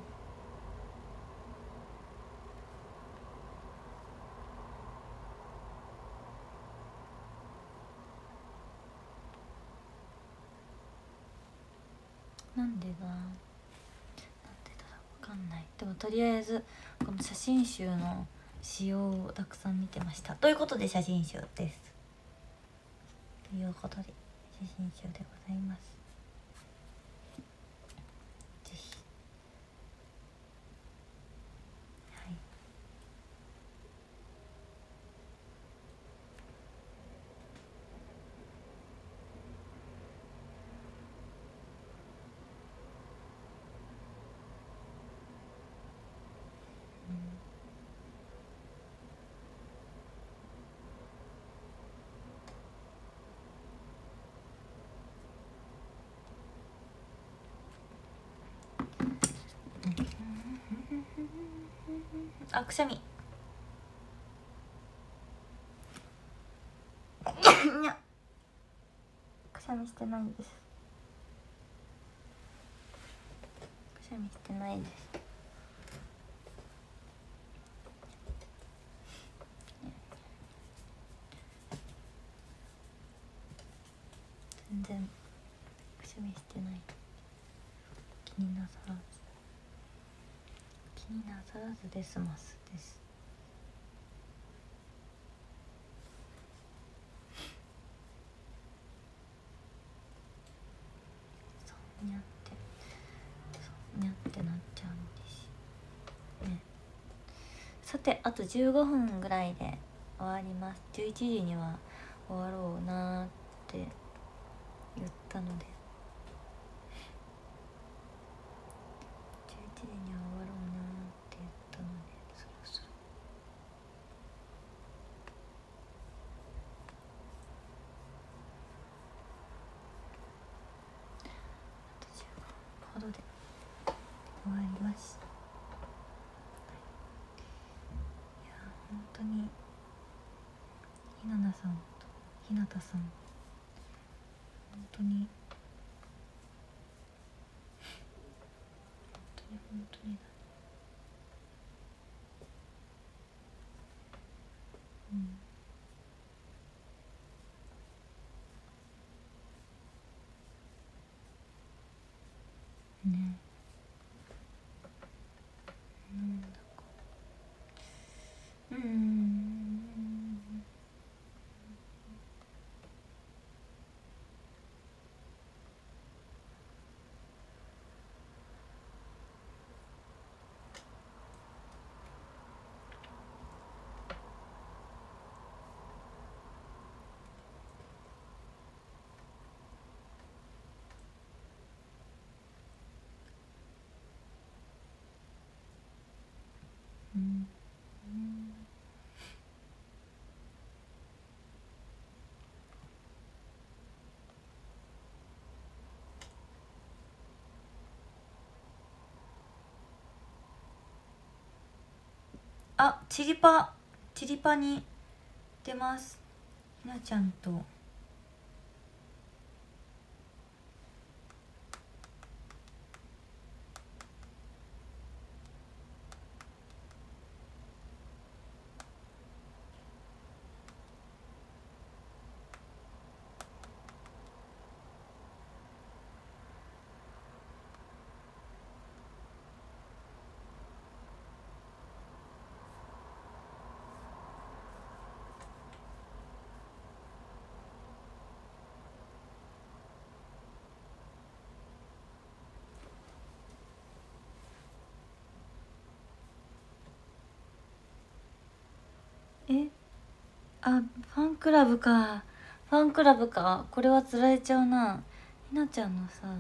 なんでだなんでだわかんない。でもとりあえずこの写真集の仕様をたくさん見てました。ということで写真集です。ということで写真集でございます。ぜひ。はい。あ、くしゃみくしゃみしてないです。くしゃみしてないです。全然くしゃみしてない。気になさらず気になさらずですますです。そうにゃってそうにゃってなっちゃうんですね。さてあとじゅうごふんぐらいで終わります。じゅういちじには終わろうなーって言ったので、じゅういちじには終わろうなーって言ったので、そろそろあとじゅうごふんほどで終わります。 ひななさんとひなたさん、本当に本当に本当にだね。うんね、なんだかうーんうんうんあ、チリパチリパに出ます。ひなちゃんとえあ、ファンクラブか。ファンクラブか。これはつられちゃうな。ひなちゃんのさ、その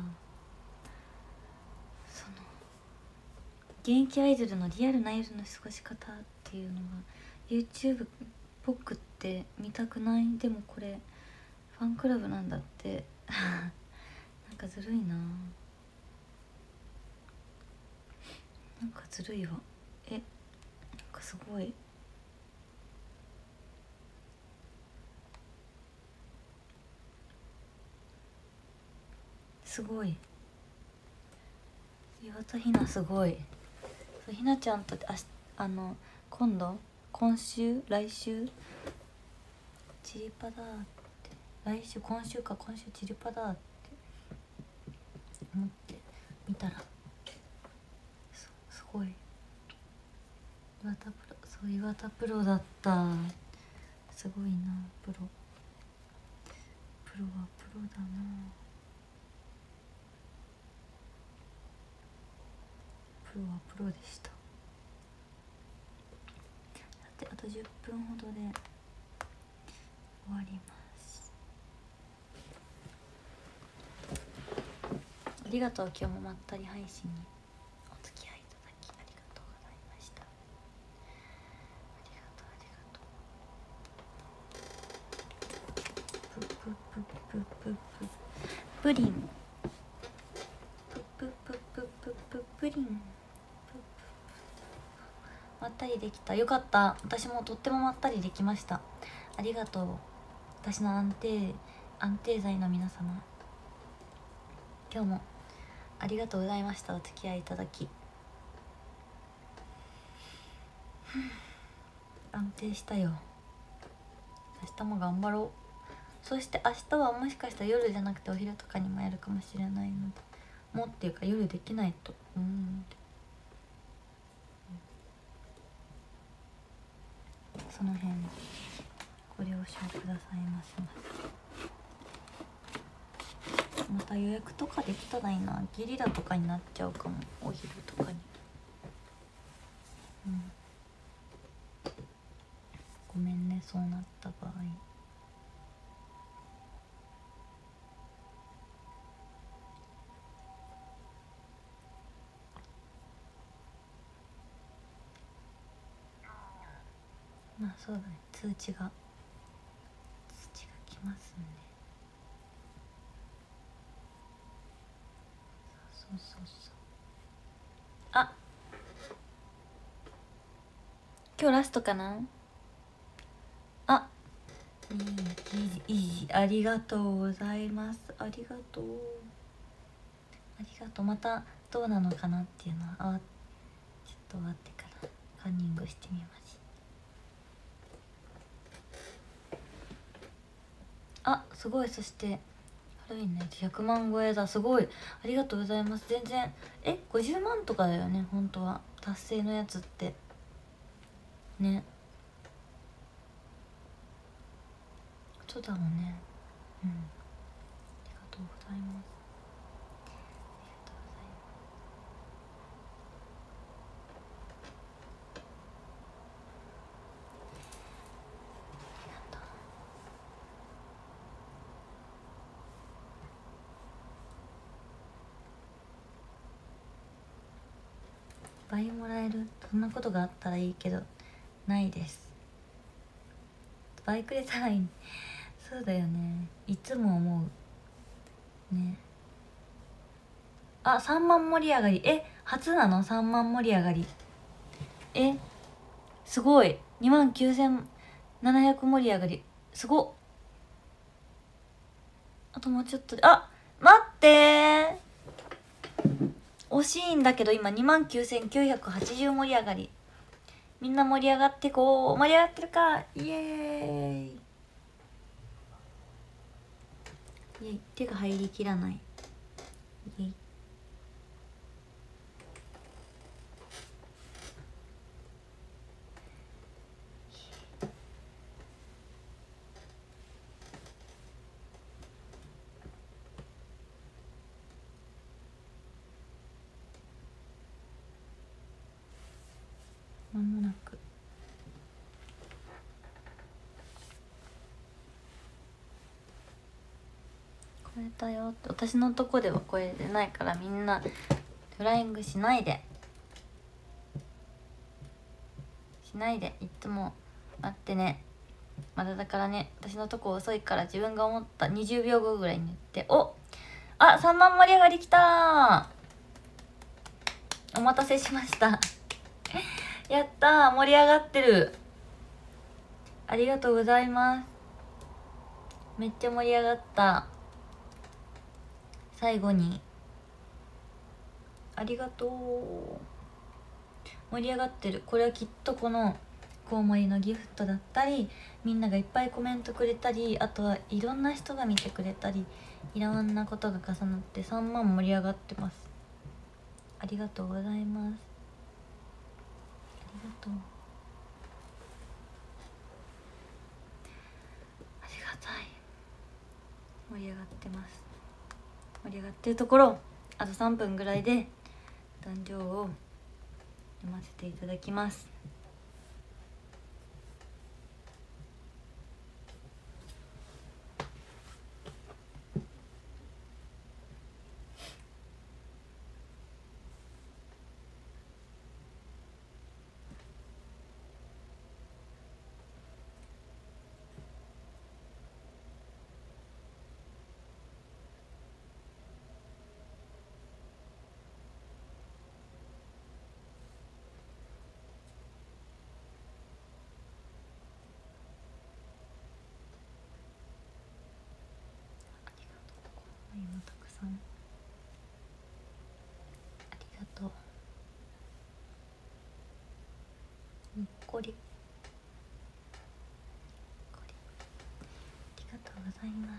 現役アイドルのリアルな夜の過ごし方っていうのが YouTube っぽくって見たくない？でもこれファンクラブなんだってなんかずるいな。なんかずるいわ。え、なんかすごい。すごい。岩田ひなすごい。ひなちゃんとあしあの今度今週来週チリパだって来週今週か今週チリパだって思って見たらすすごい岩田プロ、そう岩田プロだった。すごいな。プロプロはプロだな。プロはプロでした。さてあとじゅっぷんほどで終わります。ありがとう。今日もまったり配信にお付き合いいただきありがとうございました。ありがとうありがとう。プププププププリンプププププププリンまったりできた。よかった。私もとってもまったりできました。ありがとう。私の安定安定剤の皆様、今日もありがとうございました。お付き合いいただき安定したよ。明日も頑張ろう。そして明日はもしかしたら夜じゃなくてお昼とかにもやるかもしれないので、もうっていうか夜できないと思うので、その辺ご了承くださいませ。また予約とかできたらいいな。ゲリラとかになっちゃうかも、お昼とかに。うん、ごめんね、そうなった場合。まあそうだね、通知が通知が来ますんで。そうそうそう。あ、今日ラストかな。あ、 いいいいありがとうございます。ありがとうありがとう。またどうなのかなっていうのはあちょっと終わってからカンニングしてみます。あすごい。そしてハロウィンのやつひゃくまん超えだ。すごいありがとうございます。全然えごじゅうまんとかだよね本当は達成のやつってね。そうだもんね。うんありがとうございます。倍もらえる。そんなことがあったらいいけどないです。倍くれたらいい。そうだよねいつも思うね。あさんまん盛り上がり。え初なのさんまん盛り上がり。えすごい。にまんきゅうせんななひゃく盛り上がり。すごっ。あともうちょっとで。あ待って惜しいんだけど今にまんきゅうせんきゅうひゃくはちじゅう盛り上がり。みんな盛り上がってこう。盛り上がってるか。イエーイイエイ。手が入りきらない。イエイ。まもなく超えたよって。私のとこでは超えてないからみんなフライングしないでしないでいつも待ってね。まだだからね私のとこ遅いから自分が思ったにじゅうびょうごぐらいに言って。おあさんまん盛り上がりきたー。お待たせしましたやったー盛り上がってる。ありがとうございます。めっちゃ盛り上がった。最後にありがとう。盛り上がってる。これはきっとこのコウモリのギフトだったりみんながいっぱいコメントくれたりあとはいろんな人が見てくれたりいろんなことが重なってさんまん盛り上がってます。ありがとうございます。ありがとうありがたい。盛り上がってます。盛り上がってるところあとさんぷんぐらいで壇上を読ませていただきます。今たくさんありがとう。にっこりにっこりありがとうございます。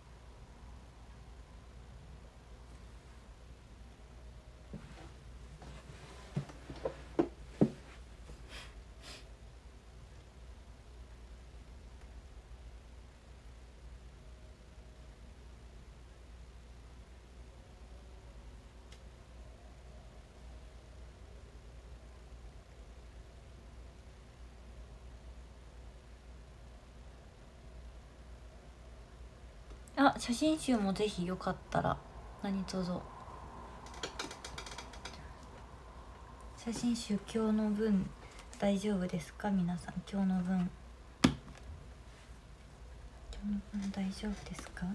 あ写真集もぜひよかったら何卒。写真集今日の分大丈夫ですか皆さん。今日の分今日の分大丈夫ですか。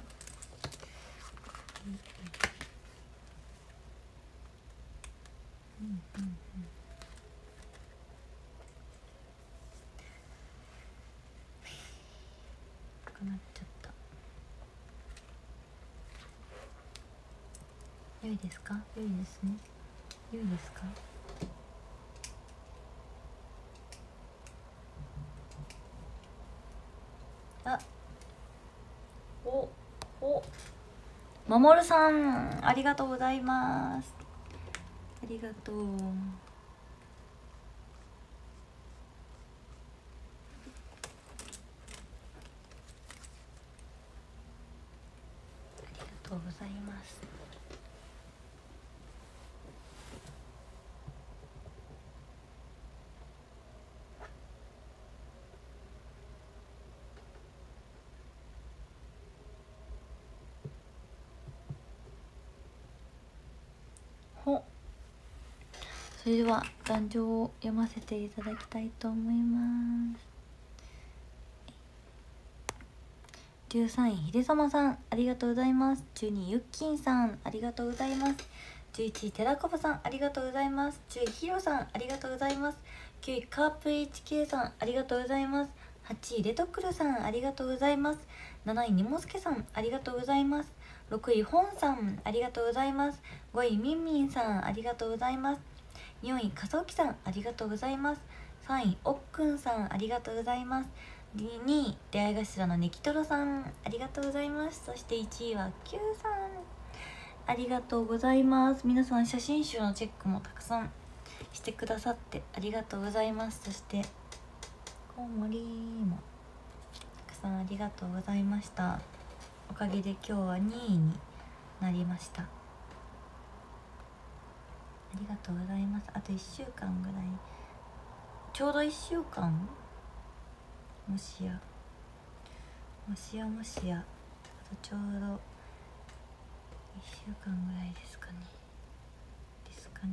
うんうんうんかな。 良いですか？良いですね。良いですか？あ、おおまもるさん、ありがとうございます。ありがとう。ありがとうございます。ほそれでは壇上を読ませていただきたいと思います。じゅうさんいひでさまさん、ありがとうございます。じゅうにいゆっきんさん、ありがとうございます。じゅういちい寺子さん、ありがとうございます。じゅういひろさん、ありがとうございます。きゅういカープ エイチケー さん、ありがとうございます。はちいレトクルさん、ありがとうございます。なないにもすけさん、ありがとうございます。ろくい本さん、ありがとうございます。ごいみんみんさん、ありがとうございます。よんいかさおきさん、ありがとうございます。さんいおっくんさん、ありがとうございます。にい出会い頭のネキトロさん、ありがとうございます。そしていちいは Q さん、ありがとうございます。皆さん写真集のチェックもたくさんしてくださってありがとうございます。そしてコウモリもたくさんありがとうございました。おかげで今日はにいになりました。ありがとうございます。あといっしゅうかんぐらい、ちょうどいっしゅうかん、もしやもしやもしや、あとちょうどいっしゅうかんぐらいですかねですかね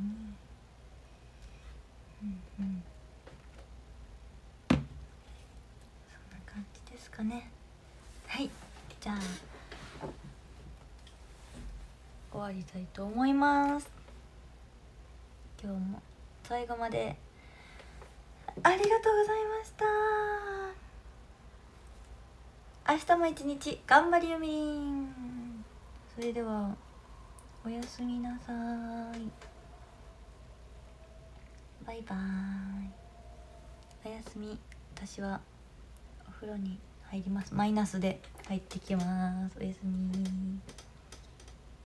うんうん、そんな感じですかね。はい、じゃあ終わりたいと思います。今日も最後までありがとうございました。明日も一日頑張りよみん。それではおやすみなさい。バイバーイ。おやすみ。私はお風呂に入ります。マイナスで入ってきます。おやすみ。